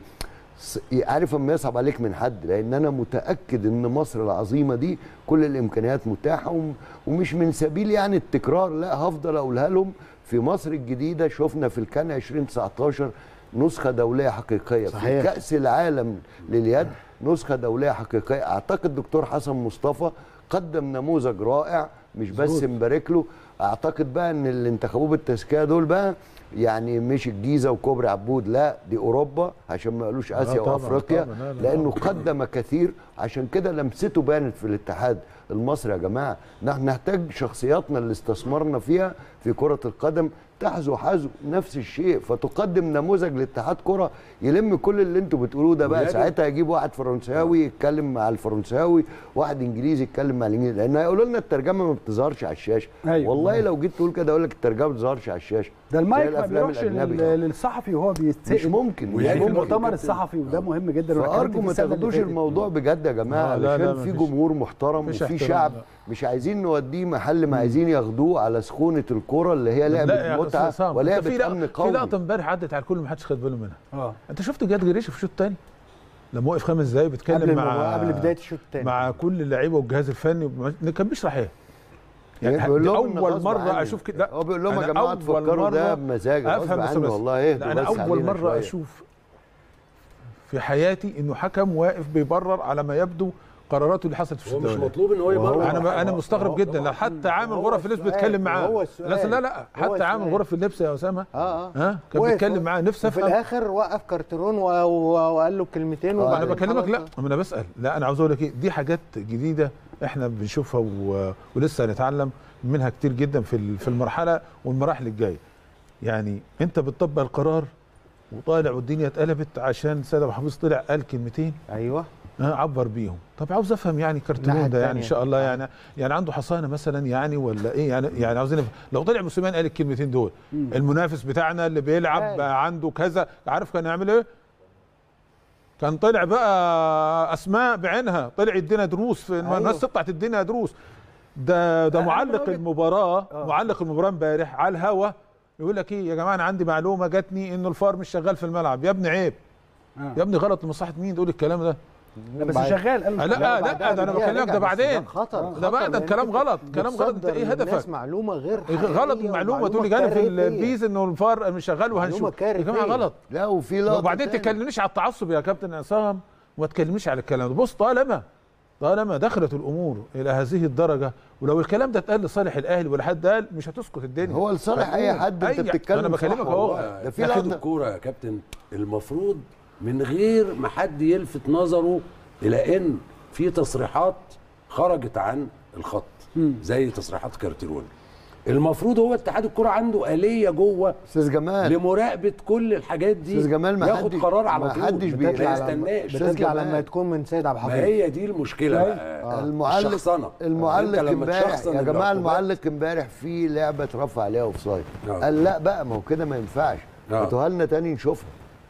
عارف اما يصعب عليك من حد، لان انا متاكد ان مصر العظيمه دي كل الامكانيات متاحه، ومش من سبيل يعني التكرار، لا هفضل اقولها لهم. في مصر الجديده شفنا في الكان ألفين وتسعتاشر نسخه دوليه حقيقيه. صحيح. في كاس العالم لليد نسخه دوليه حقيقيه. اعتقد دكتور حسن مصطفى قدم نموذج رائع، مش بس نبارك له. اعتقد بقى ان اللي انتخبوه بالتزكيه دول بقى يعني مش الجيزه وكوبري عبود، لا دي اوروبا، عشان ما قالوش اسيا وافريقيا، لانه قدم كثير. عشان كده لمسته بانت في الاتحاد المصري. يا جماعه نحن نحتاج شخصياتنا اللي استثمرنا فيها في كره القدم تحذو حذو نفس الشيء، فتقدم نموذج لاتحاد كره يلم كل اللي انتوا بتقولوه ده. بقى ساعتها يجيب واحد فرنساوي يتكلم مع الفرنساوي، واحد انجليزي يتكلم مع الانجليزي، لان هيقولوا لنا الترجمه ما بتظهرش على الشاشه. أيوة. والله لو جيت تقول كده اقول لك الترجمه ما بتظهرش على الشاشه. ده المايك ما بيروحش للصحفي وهو بيتسال، مش ممكن في المؤتمر الصحفي، وده مهم جدا. فارجو ما تاخدوش الموضوع بجد يا جماعه، علشان في جمهور محترم وفي شعب مش عايزين نوديه محل ما عايزين ياخدوه على سخونه الكوره اللي هي لعبه متعه ولعبه امن قومي. في لقطه امبارح عدت على الكل ما حدش خد باله منها. اه انت شفت جهاد جريشه في الشوط الثاني لما وقف خمس دقايق بيتكلم مع قبل بدايه الشوط الثاني مع كل اللعيبه والجهاز الفني، كان بيشرح ايه؟ يعني اول مره اشوف كده. هو بيقول لهم يا جماعه تفكروا ده بمزاج غصب عني والله. ايه انا اول مره شوية. اشوف في حياتي انه حكم واقف بيبرر على ما يبدو قراراته اللي حصلت في الشوط الثاني. مش مطلوب ان هو يبرر. انا انا مستغرب جدا. لا حتى عامل غرف اللبس بيتكلم معاه. لا لا لا حتى عامل غرف اللبس يا اسامه اه اه ها كان بيتكلم معاه. نفسي افهم. في الاخر وقف كارترون وقال له كلمتين. انا بكلمك لا انا بسال. لا انا عاوز اقول لك ايه، دي حاجات جديده احنا بنشوفها و... ولسه هنتعلم منها كتير جدا في في المرحله والمراحل الجايه. يعني انت بتطبق القرار وطالع والدنيا اتقلبت عشان سيد ابو حفيظ طلع قال كلمتين. ايوه عبر بيهم. طب عاوز افهم يعني كارترون ده يعني ان شاء الله يعني يعني عنده حصانه مثلا يعني ولا ايه يعني يعني عاوزين لو طلع موسيماني قال الكلمتين دول مم. المنافس بتاعنا اللي بيلعب بقى عنده كذا، عارف كان يعمل ايه؟ كان طلع بقى اسماء بعينها طلع يدينا دروس في أيوه. الناس تطلع تدينا دروس. ده ده معلق المباراه أوه. معلق المباراه امبارح على الهوا يقول لك ايه يا جماعه انا عندي معلومه جاتني انه الفار مش شغال في الملعب. يا ابني عيب آه. يا ابني غلط لمصلحه مين تقول الكلام ده؟ لا بس شغال. لا لا لا ده انا بكلمك ده بعدين ده بقى ده الكلام غلط كلام غلط. انت ايه هدفك؟ معلومه غير غلط. المعلومه تقول لي جالي في البيز انه الفار مش شغال وهنشوف. يا جماعه غلط. لا وفي لقطه وبعدين تكلمنيش على التعصب يا كابتن عصام وما تكلمنيش على الكلام ده. بص طالما طالما دخلت الامور الى هذه الدرجه ولو الكلام ده اتقال لصالح الاهلي ولا حد قال مش هتسكت الدنيا. هو لصالح اي حد انت بتتكلم. انا بكلمك اهو. ده في لقطه الكوره يا كابتن المفروض من غير ما حد يلفت نظره الى ان في تصريحات خرجت عن الخط زي تصريحات كارترون. المفروض هو اتحاد الكره عنده آلية جوه استاذ جمال لمراقبه كل الحاجات دي. استاذ جمال ما ياخد قرار على طول. ما حدش بيستناش. بتطلع لما تكون من سيد عبد الحفيظ. ما هي دي المشكله بقى. المعلق الشخصنة. المعلق امبارح يا جماعه المعلق امبارح في لعبه اترفع عليها اوفسايد. قال لا بقى ما هو كده ما ينفعش. هاتوها لنا تاني نشوفها.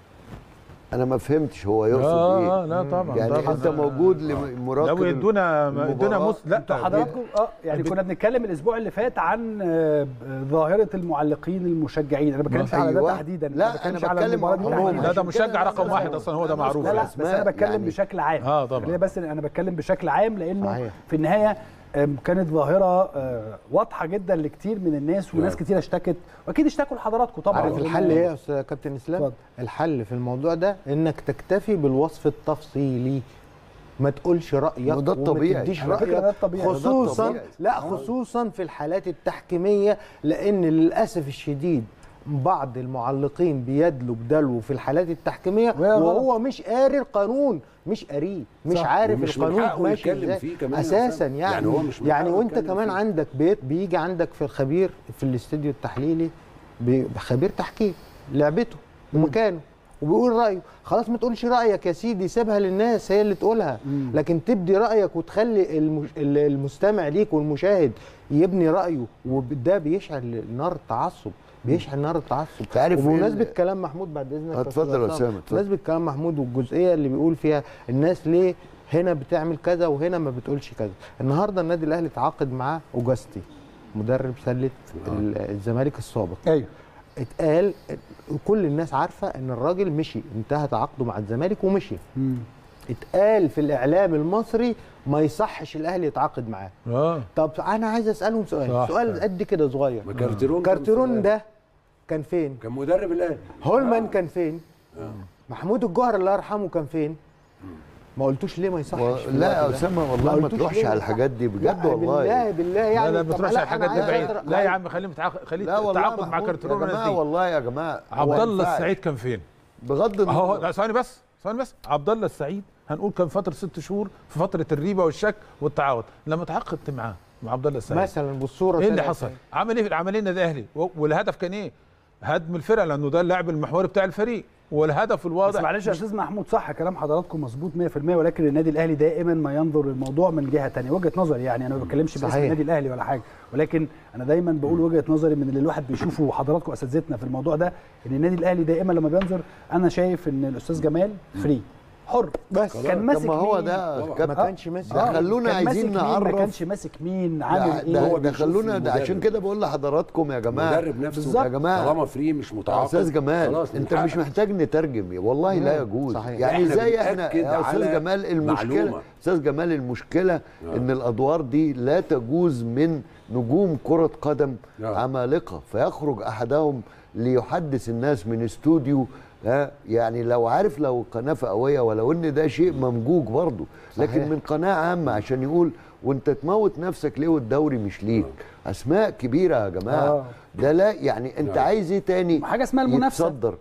انا ما فهمتش هو يقصد آه ايه. اه لا طبعا يعني طبعا انت موجود لمراقب. لو يدونا يدونا مس... لا حضراتكم اه يعني كنا بنتكلم الاسبوع اللي فات عن ظاهره المعلقين المشجعين. انا ما بتكلمش على ده تحديدا. لا انا بتكلم على ده ده مشجع رقم واحد اصلا هو ده معروف. لا لا بس انا بتكلم يعني بشكل عام. اه طبعا بس انا بتكلم بشكل عام لانه صحيح. في النهايه كانت ظاهره واضحه جدا لكتير من الناس وناس كتير اشتكت واكيد اشتكوا لحضراتكم طبعا. عارف الحل ايه يا استاذ كابتن اسلام؟ الحل في الموضوع ده انك تكتفي بالوصف التفصيلي، ما تقولش رايك وده الطبيعي. وما تديش رايك خصوصا لا خصوصا في الحالات التحكيميه، لان للاسف الشديد بعض المعلقين بيدلوا بدلو في الحالات التحكيميه وهو مش قاري القانون، مش قاريه، مش عارف القانون ماشي ازاي اساسا. يعني يعني, هو مش يعني وانت كمان فيه. عندك بيت بيجي عندك في الخبير في الاستديو التحليلي خبير تحكيم لعبته ومكانه وبيقول رايه. خلاص ما تقولش رايك يا سيدي، سيبها للناس هي اللي تقولها. مم. لكن تبدي رايك وتخلي المستمع ليك والمشاهد يبني رايه، وده بيشعل نار التعصب، بيشحن نار التعصب. وبمناسبه كلام محمود بعد اذنك اتفضل يا اسامه. بمناسبه كلام محمود والجزئيه اللي بيقول فيها الناس ليه هنا بتعمل كذا وهنا ما بتقولش كذا. النهارده النادي الاهلي تعاقد مع اوجاستي مدرب سله الزمالك السابق. ايوه اتقال كل الناس عارفه ان الراجل مشي، انتهى تعاقده مع الزمالك ومشي. مم. اتقال في الاعلام المصري ما يصحش الاهلي يتعاقد معاه. اه طب انا عايز اسالهم سؤال سؤال قد كده صغير. كارترون كارترون ده كان فين؟ كان مدرب الاهلي. هولمان آه. كان فين؟ آه. محمود الجوهر الله يرحمه كان فين؟ ما قلتوش ليه ما يصحش و... لا يا اسامه والله ما تروحش على الحاجات دي بجد والله. بالله بالله يعني لا لا ما تروحش على الحاجات دي بعيد. لا يا عم خليه خليه تعاقد مع كارتيرون. يا جماعه والله يا جماعه عبد الله السعيد كان فين؟ بغض النظر اهو ثواني بس ثواني بس عبد الله السعيد هنقول كان فتره ست شهور في فتره الريبه والشك والتعاقد. لما تعاقدت معاه مع عبد الله السعيد مثلا بالصوره ايه اللي حصل؟ عمل ايه في العمليه النادي الاهلي؟ والهدف كان ايه؟ هدم الفرقه لانه ده اللاعب المحوري بتاع الفريق والهدف الواضح. بس معلش يا استاذ محمود صح كلام حضراتكم مظبوط مية في المية ولكن النادي الاهلي دائما ما ينظر الموضوع من جهه ثانيه وجهه نظري يعني انا ما بتكلمش باسم النادي الاهلي ولا حاجه ولكن انا دايما بقول وجهه نظري من اللي الواحد بيشوفه وحضراتكم اساتذتنا في الموضوع ده ان النادي الاهلي دائما لما بينظر انا شايف ان الاستاذ جمال فري حر بس كان ماسك ما هو مين؟ ده ما كانش ماسك ده خلونا عايزين نعرف ما كانش ماسك مين عامل ايه هو ده خلونا ده عشان كده بقول لحضراتكم يا جماعه المدرب نفسه يا جماعه طالما فري مش متعاقد استاذ جمال انت مش محتاج نترجم والله لا يجوز صحيح. يعني زي احنا يا استاذ جمال المشكله استاذ جمال المشكله آه. ان الادوار دي لا تجوز من نجوم كره قدم آه. عمالقه فيخرج احدهم ليحدث الناس من استوديو ها يعني لو عارف لو قناه فئويه ولو ان ده شيء ممجوج برضه لكن من قناه عامه عشان يقول وانت تموت نفسك ليه والدوري مش ليك اسماء كبيره يا جماعه آه. ده لا يعني انت آه. عايز ايه تاني حاجه اسمها المنافسه يتصدر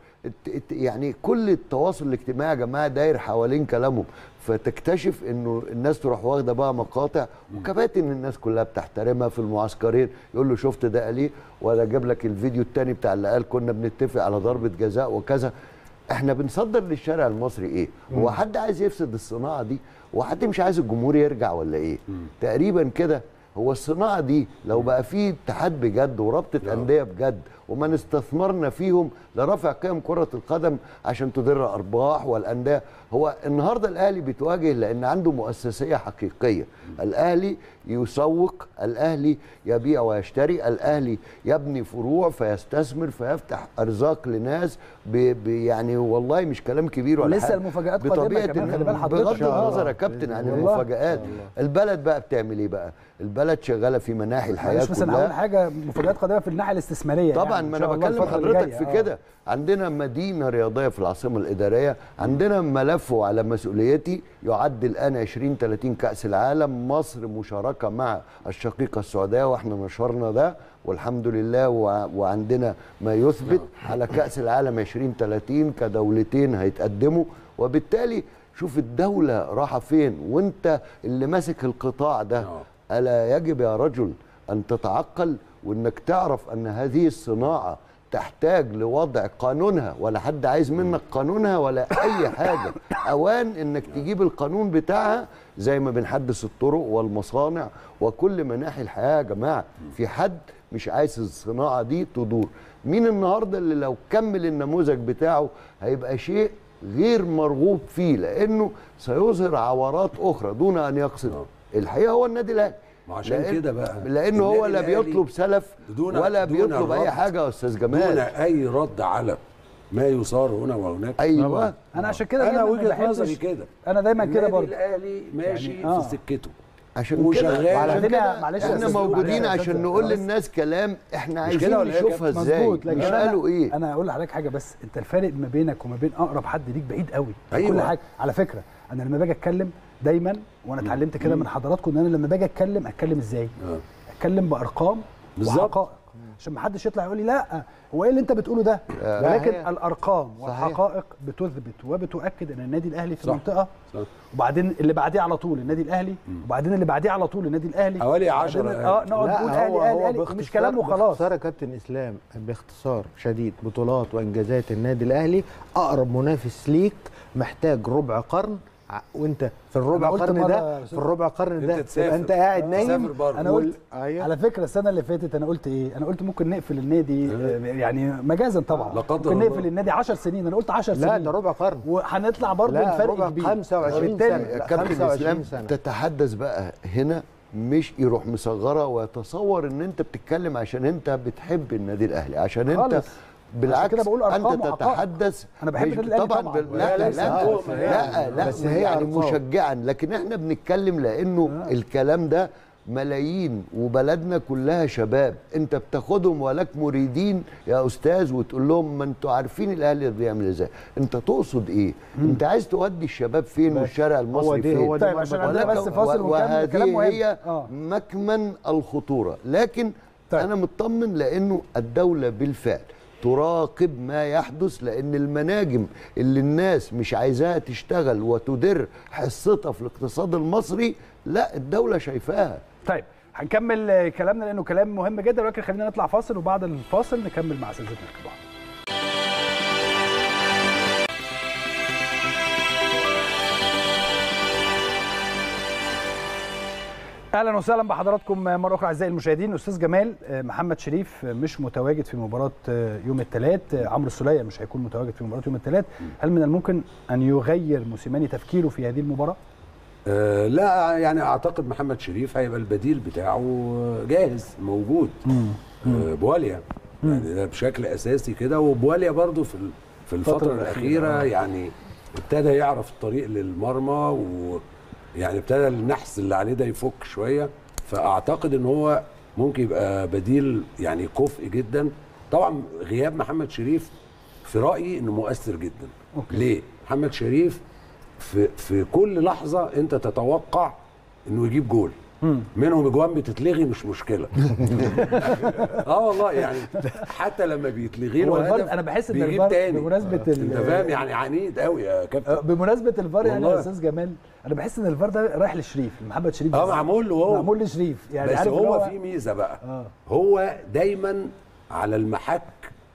يعني كل التواصل الاجتماعي يا جماعه داير حوالين كلامهم فتكتشف انه الناس تروح واخده بقى مقاطع وكباتن الناس كلها بتحترمها في المعسكرين يقول له شفت ده قال ايه ولا جاب لك الفيديو الثاني بتاع اللي قال كنا بنتفق على ضربه جزاء وكذا. احنا بنصدر للشارع المصري ايه؟ هو حد عايز يفسد الصناعه دي؟ هو حد مش عايز الجمهور يرجع ولا ايه؟ مم. تقريبا كده. هو الصناعه دي لو بقى فيه اتحاد بجد ورابطه انديه بجد وما استثمرنا فيهم لرفع قيم كره القدم عشان تدر ارباح والانديه. هو النهارده الاهلي بيتواجه لان عنده مؤسسيه حقيقيه. الاهلي يسوق، الاهلي يبيع ويشتري، الاهلي يبني فروع فيستثمر فيفتح ارزاق لناس ب يعني والله مش كلام كبير ولا لسه المفاجآت قادمه كمان خلي بال حضرتك. بغض النظر يا كابتن عن المفاجآت البلد بقى بتعمل ايه بقى؟ البلد شغاله في مناحي الحياه كلها. مش بس انا اقول حاجه مفاجآت قادمه في الناحيه الاستثماريه طبعا يعني ما انا بكلم حضرتك في كده. عندنا مدينه رياضيه في العاصمه الاداريه، عندنا ملف وعلى مسؤوليتي يعد الان عشرين ثلاثين كاس العالم، مصر مشاركه مع الشقيقه السعوديه واحنا نشرنا ده والحمد لله وعندنا ما يثبت على كاس العالم عشرين ثلاثين كدولتين هيتقدموا وبالتالي شوف الدوله رايحه فين وانت اللي ماسك القطاع ده. ألا يجب يا رجل أن تتعقل وأنك تعرف أن هذه الصناعة تحتاج لوضع قانونها ولا حد عايز منك قانونها ولا أي حاجة. أوان أنك تجيب القانون بتاعها زي ما بنحدث الطرق والمصانع وكل مناحي الحياة يا جماعة. في حد مش عايز الصناعة دي تدور. مين النهاردة اللي لو كمل النموذج بتاعه هيبقى شيء غير مرغوب فيه لأنه سيظهر عورات أخرى دون أن يقصد. الحقيقه هو النادي الاهلي وعشان كده بقى لانه هو لا بيطلب سلف ولا بيطلب اي حاجه يا استاذ جمال دون اي رد على ما يصار هنا وهناك. ايوه انا عشان كده انا وجهه نظري كده انا دايما كده برضه الاهلي ماشي يعني آه. في سكته عشان وشغال عشان كده معلش احنا موجودين عشان نقول للناس كلام احنا عايزين نشوفها ازاي مش قالوا ايه. انا اقول لحضرتك حاجه بس انت الفارق ما بينك وما بين اقرب حد ليك بعيد قوي. أيوة. كل حاجه على فكره انا لما باجي اتكلم دايما وانا اتعلمت كده من حضراتكم ان انا لما باجي اتكلم اتكلم ازاي؟ آه. اتكلم بارقام وحقائق عشان ما حدش يطلع يقول لي لا هو ايه اللي انت بتقوله ده؟ آه. ولكن الارقام والحقائق بتثبت وبتؤكد ان النادي الاهلي في المنطقه صح. وبعدين اللي بعديه على طول النادي الاهلي وبعدين اللي بعديه على طول النادي الاهلي حوالي عشرة اه نقعد نقول اهلي اهلي اهلي مش كلام وخلاص. باختصار يا كابتن اسلام باختصار شديد بطولات وانجازات النادي الاهلي اقرب منافس ليك محتاج ربع قرن وانت في الربع قرن ده في الربع قرن ده تبقى انت قاعد نايم. انا قلت أيوة. على فكره السنه اللي فاتت انا قلت ايه؟ انا قلت ممكن نقفل النادي يعني مجازا طبعا ممكن نقفل النادي عشر سنين. انا قلت عشر سنين لا ده ربع قرن وهنطلع برضه الفرق كبير خمسة وعشرين سنه. كابتن اسلام تتحدث بقى هنا مش يروح مصغره ويتصور ان انت بتتكلم عشان انت بتحب النادي الاهلي عشان انت خالص. بالعكس انت تتحدث انا بحب طبعا, طبعا لا لا لا لا, لا, لا بس هي يعني مشجعا لكن احنا بنتكلم لانه آه. الكلام ده ملايين وبلدنا كلها شباب، انت بتاخدهم ولك مريدين يا استاذ وتقول لهم ما انتوا عارفين الاهلي بيعمل ازاي، انت تقصد ايه؟ مم. انت عايز تودي الشباب فين والشارع المصري فين؟ هو طيب عشان عندنا بس فاصل ونكمل كلام مهم. هي آه. مكمن الخطوره، لكن طيب. انا مطمن لانه الدوله بالفعل تراقب ما يحدث، لان المناجم اللي الناس مش عايزاها تشتغل وتدر حصتها في الاقتصاد المصري لا الدوله شايفاها. طيب هنكمل كلامنا لانه كلام مهم جدا، ولكن خلينا نطلع فاصل وبعد الفاصل نكمل مع اساتذتنا الكبار. اهلا وسهلا بحضراتكم مره اخرى اعزائي المشاهدين. استاذ جمال، محمد شريف مش متواجد في مباراه يوم الثلاث، عمرو السوليه مش هيكون متواجد في مباراه يوم الثلاث، هل من الممكن ان يغير موسيماني تفكيره في هذه المباراه؟ أه لا يعني اعتقد محمد شريف هيبقى البديل بتاعه جاهز موجود. أه بواليا يعني ده بشكل اساسي كده، وبواليا برضو في في الفتره الاخيره يعني ابتدى يعرف الطريق للمرمى، و يعني ابتدى النحس اللي عليه ده يفك شويه، فاعتقد ان هو ممكن يبقى بديل يعني كفء جدا. طبعا غياب محمد شريف في رايي انه مؤثر جدا. أوكي. ليه؟ محمد شريف في في كل لحظه انت تتوقع انه يجيب جول، منهم اجوان بتتلغي مش مشكله. اه والله يعني حتى لما بيتلغي له هدف انا بحس ان الفار بمناسبه انت فاهم يعني عنيد قوي يا كابتن. بمناسبه الفار يعني يا استاذ جمال، انا بحس ان الفار ده رايح لشريف، محمد شريف اه معمول له هو معمول لشريف يعني، بس عارف هو, هو في ميزه بقى. آه. هو دايما على المحك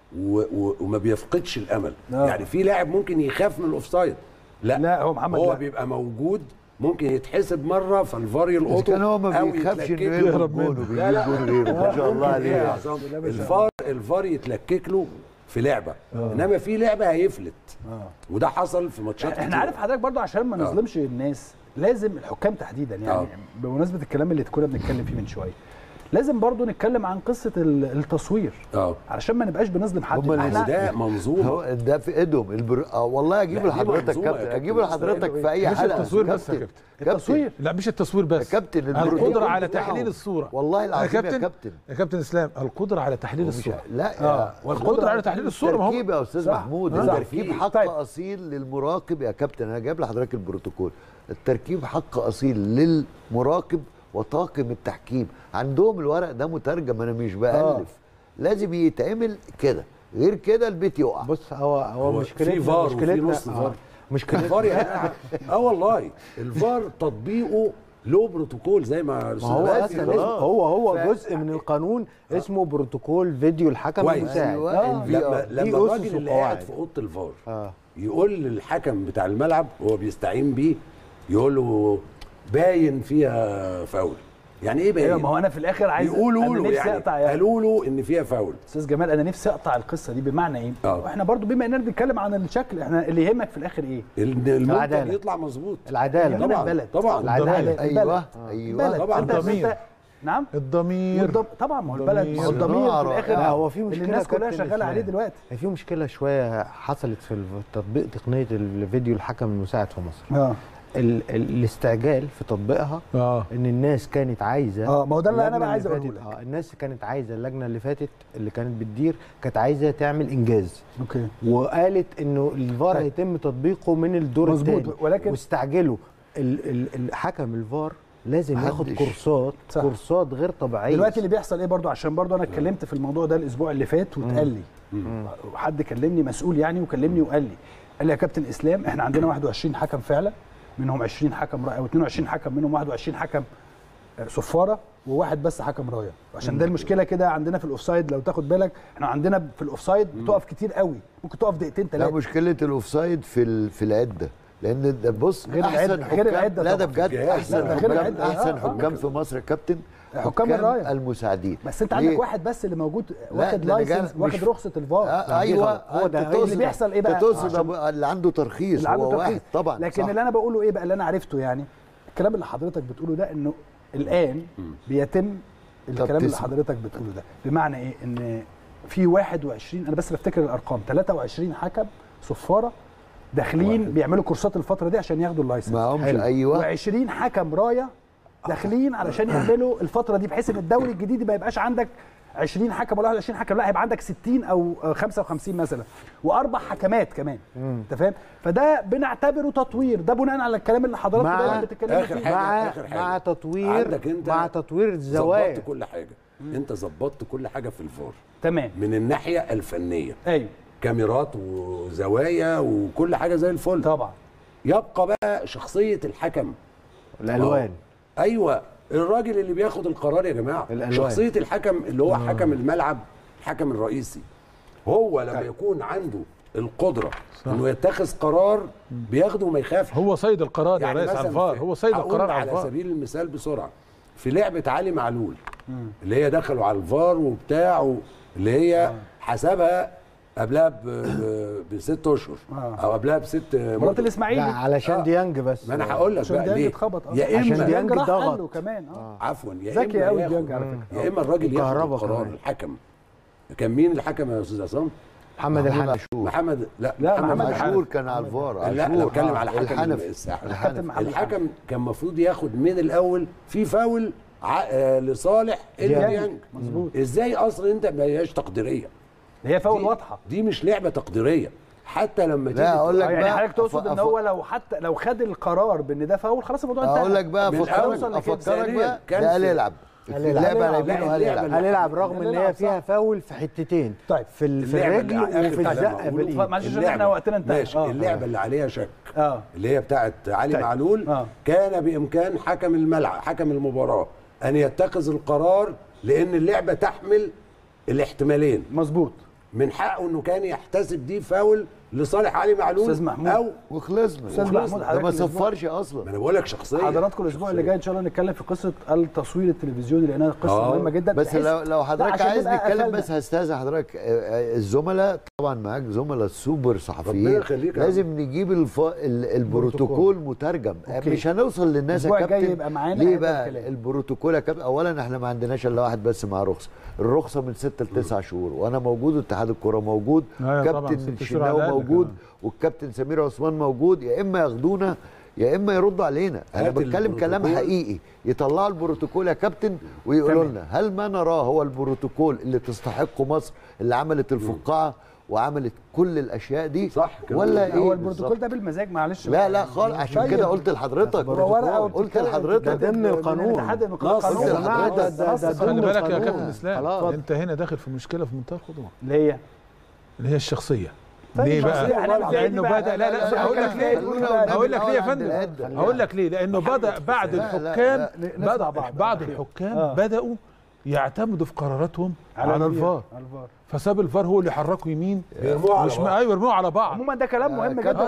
و و وما بيفقدش الامل. آه. يعني في لاعب ممكن يخاف من الاوفسايد، لا لا هو محمد هو لا. بيبقى موجود، ممكن يتحسب مره فالفار يلقطه، كان هو ما بيخافش انه يهرب منه، بيجيب جول غيره ما شاء الله عليه. الفار الفار يتلكك له في لعبه، آه. انما في لعبه هيفلت. آه. وده حصل في ماتشات كتير. احنا عارف حضرتك برضو عشان ما نظلمش آه. الناس، لازم الحكام تحديدا يعني آه. بمناسبه الكلام اللي كنا بنتكلم فيه من شويه، لازم برضو نتكلم عن قصه التصوير اه علشان ما نبقاش بنظلم حد. احنا ده منظومه، ده في ايدهم البر... آه والله اجيبه لحضرتك كابتن، اجيبه لحضرتك في اي حلقه. مش التصوير بس يا كابتن، التصوير لا مش التصوير بس يا كابتن، القدره على تحليل الصوره. والله العظيم يا كابتن يا كابتن اسلام، القدره على تحليل الصوره. لا اه والقدره على تحليل الصوره. تركيب يا استاذ محمود، التركيب حق طيب. اصيل للمراقب يا كابتن. انا جايب لحضرتك البروتوكول، التركيب حق اصيل للمراقب وطاقم التحكيم، عندهم الورق ده مترجم، انا مش بألف. آه. لازم يتعمل كده، غير كده البيت يقع. بص هو هو مشكلتنا في فار وفي نص فار. مشكلتنا الفار يعني اه والله الفار تطبيقه له بروتوكول زي ما هو اصلا هو هو ف... جزء من القانون آه. اسمه بروتوكول فيديو الحكم المساعد. آه. لما لما الراجل اللي قاعد في اوضه الفار آه. يقول للحكم بتاع الملعب هو بيستعين بيه، يقول له باين فيها فاول. يعني ايه باين؟ ايوه ما هو انا في الاخر عايز يقولوا له يعني قالوا له ان فيها فاول. استاذ جمال انا نفسي اقطع القصه دي، بمعنى ايه؟ أوه. واحنا برضو بما اننا بنتكلم عن الشكل، احنا اللي يهمك في الاخر ايه؟ المنتج يطلع مظبوط. العداله طبعا البلد. طبعا العداله. ايوه ايوه طبعا الضمير. نعم الضمير طبعا، ما هو البلد ما هو الضمير في الاخر. لا هو في مشكله الناس كلها شغاله عليه دلوقتي. في مشكله شويه حصلت في تطبيق تقنيه الفيديو الحكم المساعد في مصر. اه ال ال الاستعجال في تطبيقها. آه. ان الناس كانت عايزه اه ما هو ده اللي انا بقى عايز اقوله لك. اه الناس كانت عايزه، اللجنه اللي فاتت اللي كانت بتدير كانت عايزه تعمل انجاز. اوكي. وقالت انه الفار هيتم تطبيقه من الدور الثاني، ولكن واستعجلوا. الحكم الفار لازم ياخد كورسات صح. كورسات غير طبيعيه. دلوقتي اللي بيحصل ايه برضو، عشان برضو انا اتكلمت في الموضوع ده الاسبوع اللي فات واتقال لي، وحد كلمني مسؤول يعني وكلمني وقال لي قال لي يا كابتن اسلام احنا عندنا واحد وعشرين حكم فعلا، منهم عشرين حكم رايه او اثنين وعشرين حكم، منهم واحد وعشرين حكم صفاره وواحد بس حكم رايه، عشان ده المشكله كده عندنا في الاوفسايد. لو تاخد بالك احنا عندنا في الاوفسايد بتقف كتير قوي، ممكن تقف دقيقتين ثلاثه. لا مشكله الاوفسايد في في العده، لان ده بص غير احسن حكام، غير العده. لا ده بجد احسن حكام، احسن حكام في مصر يا كابتن حكام الرايه المساعدين. بس انت عندك واحد بس اللي موجود واخد لايسنس واخد رخصه الفار. آه ايوه هو ده اللي بيحصل. ايه بقى تقصد اللي عنده ترخيص اللي عنده هو ترخيص. واحد طبعا. لكن صح. اللي انا بقوله ايه بقى، اللي انا عرفته يعني الكلام اللي حضرتك بتقوله ده، انه الان بيتم الكلام اللي حضرتك بتقوله ده، بمعنى ايه؟ ان في واحد وعشرين، انا بس بفتكر الارقام، ثلاثة وعشرين حكم صفاره داخلين واحد. بيعملوا كورسات الفتره دي عشان ياخدوا اللايسنس. معهمش. ايوه وعشرين حكم رايه داخلين علشان يعملوا الفتره دي بحيث ان الدوري الجديد ما يبقاش عندك عشرين حكم ولا واحد وعشرين حكم، لا هيبقى عندك ستين او خمسة وخمسين مثلا واربع حكمات كمان. انت فاهم؟ فده بنعتبره تطوير، ده بناء على الكلام اللي حضرتك دايما بتتكلم فيه. مع مع تطوير مع تطوير الزوايا. ظبطت كل حاجه. مم. انت ظبطت كل حاجه في الفار تمام من الناحيه الفنيه. ايوه كاميرات وزوايا وكل حاجه زي الفل طبعا. يبقى بقى شخصيه الحكم، الالوان. ايوه الراجل اللي بياخد القرار يا جماعه، الألوان. شخصيه الحكم اللي هو آه. حكم الملعب، الحكم الرئيسي، هو لما طيب. يكون عنده القدره صح. انه يتخذ قرار بياخده وما يخافش. هو صيد القرار يعني يا ريس على الفار، هو صيد القرار على الفار. على سبيل المثال بسرعه في لعبه علي معلول مم. اللي هي دخلوا على الفار وبتاع، اللي هي آه. حسبها قبلها بست اشهر آه. او قبلها بست مباراه الاسماعيلي علشان آه. ديانج بس. ما انا هقول لك بقى ليه. يا اما ديانج ضغط كمان اه عفوا يا ذكي قوي ديانج على فكره. يا اما الراجل ياخد القرار الحكم. كان مين الحكم يا استاذ عصام؟ محمد الحنفي. محمد لا لا محمد عاشور كان على الفار. لا انا بتكلم على حكم الحنفي. الحكم كان المفروض ياخد من الاول في فاول لصالح ديانج. مظبوط. ازاي اصلا انت ما هياش تقديريه؟ هي فاول واضحه، دي مش لعبه تقديريه حتى لما تيجي. لا اقول لك يعني حضرتك تقصد ان هو لو حتى لو خد القرار بان ده فاول خلاص الموضوع انتهى. اقول لك بقى افكرك افكرك بقى ده قال يلعب اللعبه لاعبينه قال يلعب قال يلعب رغم ان هي فيها فاول في حتتين. طيب في في الرجل وفي الزقه بالايد. معلش عشان احنا وقتنا انتهى. ماشي آه. اللعبه اللي عليها شك اه اللي هي بتاعت علي طيب. معلول آه. كان بامكان حكم الملعب حكم المباراه ان يتخذ القرار لان اللعبه تحمل الاحتمالين. مظبوط. من حقه انه كان يحتسب دي فاول لصالح علي معلول استاذ محمود او وخلصنا. استاذ محمود ده ما صفرش اصلا. ما انا بقول لك شخصيه. حضراتكم الاسبوع اللي جاي ان شاء الله نتكلم في قصه التصوير التلفزيوني لانها قصه آه. مهمه جدا. بس لو لو حضرتك عايز نتكلم بس هستاذن حضرتك الزملاء طبعا معاك زملاء سوبر صحفيين لازم نجيب الف... البروتوكول مترجم. أوكي. مش هنوصل للناس يا كابتن يبقى معانا ليه بقى الكلام. البروتوكول يا كابتن اولا احنا ما عندناش الا واحد بس مع رخصه، الرخصه من ستة لتسعة شهور وانا موجود اتحاد الكره موجود كابتن الشناوي موجود والكابتن سمير عثمان موجود. يا اما ياخدونا يا اما يردوا علينا. انا بتكلم كلام حقيقي. يطلعوا البروتوكول يا كابتن ويقولوا لنا هل ما نراه هو البروتوكول اللي تستحقه مصر اللي عملت الفقاعه وعملت كل الاشياء دي صح ولا ايه؟ هو البروتوكول ده بالمزاج معلش. لا لا خالص عشان طيب. كده قلت لحضرتك قلت لحضرتك ده ضمن القانون. خلي بالك يا كابتن اسلام انت هنا داخل في مشكله في منتهى الخطوره اللي هي اللي هي الشخصيه. ليه بقى؟ لانه بدا لا لا هقول لك ليه هقول لك ليه يا فندم هقول لك ليه لانه بدا بعض الحكام بعض الحكام بداوا يعتمدوا في قراراتهم على الفار فساب الفار هو اللي يحركوا يمين مش ايوه يرموه على بعض. عموما ده كلام مهم جدا.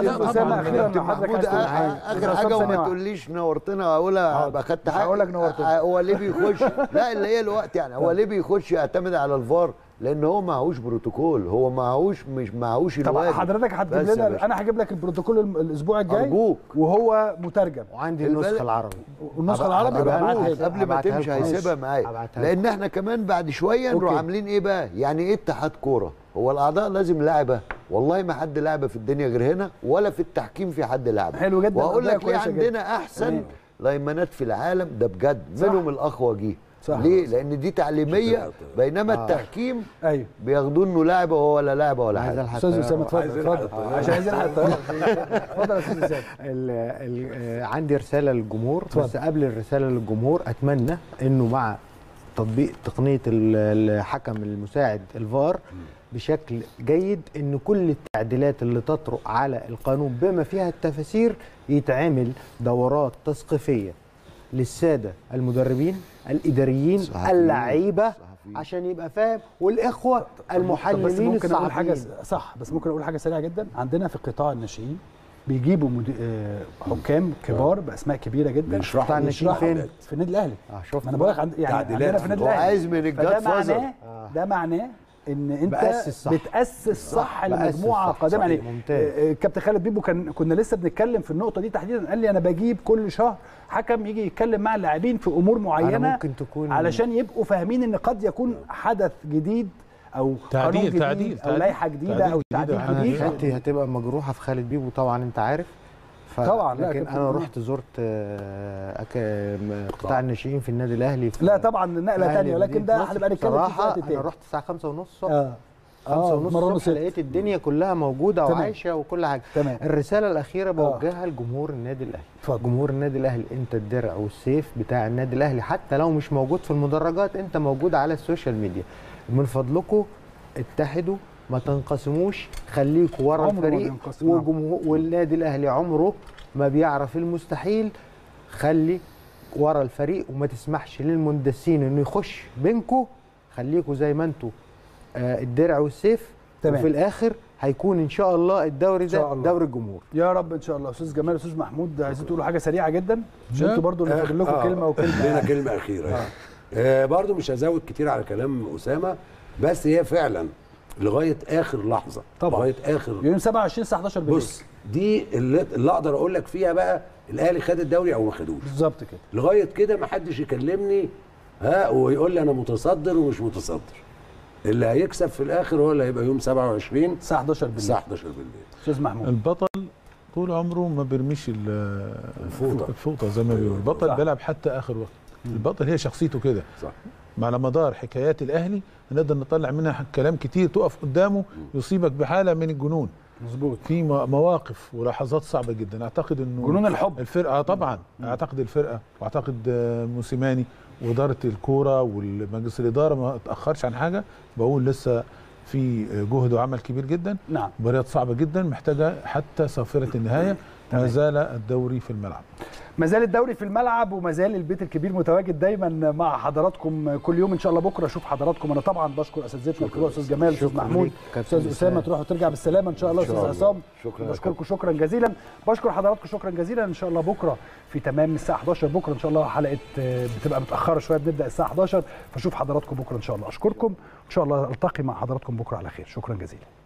اخر حاجه وما تقوليش نورتنا اقولها اخدت حاجه هقول لك نورتنا. هو ليه بيخش لا اللي هي الوقت يعني هو ليه بيخش يعتمد على الفار لان هو معهوش بروتوكول هو معهوش مش معهوش الواد. طب حضرتك هتجيب لنا انا هجيب لك البروتوكول الاسبوع الجاي أرجوك. وهو مترجم وعندي النسخه العربي والنسخه العربي قبل ما تمشي هيسيبها معايا لان احنا كمان بعد شويه نروح عاملين ايه بقى يعني ايه اتحاد كوره هو الاعضاء لازم لاعبه والله ما حد لاعبه في الدنيا غير هنا ولا في التحكيم في حد لاعبه. حلو جدا. واقول لك ليه عندنا احسن لايمانات في العالم ده بجد منهم الاخ وجيه. ليه؟ لأن دي تعليمية بينما آه. التحكيم ايوه بياخدوه انه لاعب وهو ولا لاعب ولا حاجة. استاذ اسامه اتفضل اتفضل عشان عايزين نلحق الطيارة. اتفضل يا استاذ اسامه. عندي رسالة للجمهور بس قبل الرسالة للجمهور اتمنى انه مع تطبيق تقنية الحكم المساعد الفار بشكل جيد ان كل التعديلات اللي تطرق على القانون بما فيها التفاسير يتعمل دورات تثقيفية للسادة المدربين الإداريين اللعيبة عشان يبقى فاهم والاخوه المحللين بس ممكن اقول حاجه صح بس ممكن اقول حاجه سريعه جدا. عندنا في قطاع الناشئين بيجيبوا مدي... حكام كبار باسماء كبيره جدا بيشرحوا الناشئين فين؟ في النادي الاهلي. اه شوف انا بقول لك عند... يعني عندنا في النادي الاهلي عايز من الجاد فازر. آه. ده معناه ان انت بتأسس صح, بتأسس صح لمجموعه قادمه. يعني الكابتن خالد بيبو كان كنا لسه بنتكلم في النقطه دي تحديدا. قال لي انا بجيب كل شهر حكم يجي يتكلم مع اللاعبين في امور معينه ممكن تكون علشان يبقوا فاهمين ان قد يكون حدث جديد او تعديل جديد تعديل او لائحه جديده او تعديل جديد حتى هتبقى مجروحه في خالد بيبو طبعا انت عارف. طبعا. لكن انا رحت زرت قطاع الناشئين في النادي الاهلي. لا طبعا نقله ثانيه، ولكن ده هنبقى نتكلم فيه صراحه. انا رحت الساعه خمسة ونص الصبح. اه خمسة ونص الصبح لقيت الدنيا كلها موجوده وعايشه وكل حاجه. تمام. الرساله الاخيره بوجهها لجمهور النادي الاهلي. اتفضل. جمهور النادي الاهلي، انت الدرع والسيف بتاع النادي الاهلي، حتى لو مش موجود في المدرجات انت موجود على السوشيال ميديا. من فضلكم اتحدوا، ما تنقسموش، خليكوا ورا الفريق. وجمهور والنادي الاهلي عمره ما بيعرف المستحيل. خلي ورا الفريق وما تسمحش للمندسين انه يخش بينكم. خليكوا زي ما انتوا آه الدرع والسيف. تمام. وفي الاخر هيكون ان شاء الله الدوري ده دوري الجمهور يا رب ان شاء الله. استاذ جمال، استاذ محمود، عايزين تقولوا حاجه سريعه جدا؟ انتوا برضو اللي فاضل لكم كلمه وكلمه. لنا كلمه اخيره. آه. آه برضو مش هزود كتير على كلام اسامه، بس هي فعلا لغايه اخر لحظه طبعا، لغايه اخر يوم سبعة وعشرين الساعه حداشر بالليل. بص، دي اللي, اللي اقدر اقول لك فيها بقى الاهلي خد الدوري او ما خدوش بالظبط كده. لغايه كده ما حدش يكلمني ها ويقول لي انا متصدر ومش متصدر. اللي هيكسب في الاخر هو اللي هيبقى يوم سبعة وعشرين الساعه حداشر بالليل. الساعه حداشر بالليل. استاذ محمود، البطل طول عمره ما بيرميش الفوطه الفوطه زي ما بيقولوا. البطل بيلعب حتى اخر وقت. البطل هي شخصيته كده. صح. على مدار حكايات الاهلي نقدر نطلع منها كلام كتير تقف قدامه يصيبك بحاله من الجنون. مظبوط. في مواقف ولحظات صعبه جدا. اعتقد انه جنون الحب الفرقه طبعا. مم. اعتقد الفرقه واعتقد موسيماني واداره الكوره والمجلس الاداره ما تاخرش عن حاجه. بقول لسه في جهد وعمل كبير جدا. نعم. مباريات صعبه جدا محتاجه حتى صافره النهايه. ما زال الدوري في الملعب. ما زال الدوري في الملعب، وما زال البيت الكبير متواجد دايما مع حضراتكم كل يوم ان شاء الله. بكره اشوف حضراتكم. انا طبعا بشكر اساتذتنا الكبار، استاذ جمال، استاذ محمود، استاذ اسامه، تروح وترجع بالسلامه ان شاء الله. استاذ عصام، بشكركم شكرا جزيلا. بشكر حضراتكم شكرا جزيلا. ان شاء الله بكره في تمام الساعه حداشر بكره ان شاء الله حلقه بتبقى متاخره شويه، بنبدا الساعه حداشر، فاشوف حضراتكم بكره ان شاء الله. اشكركم ان شاء الله. التقي مع حضراتكم بكره على خير. شكرا جزيلا.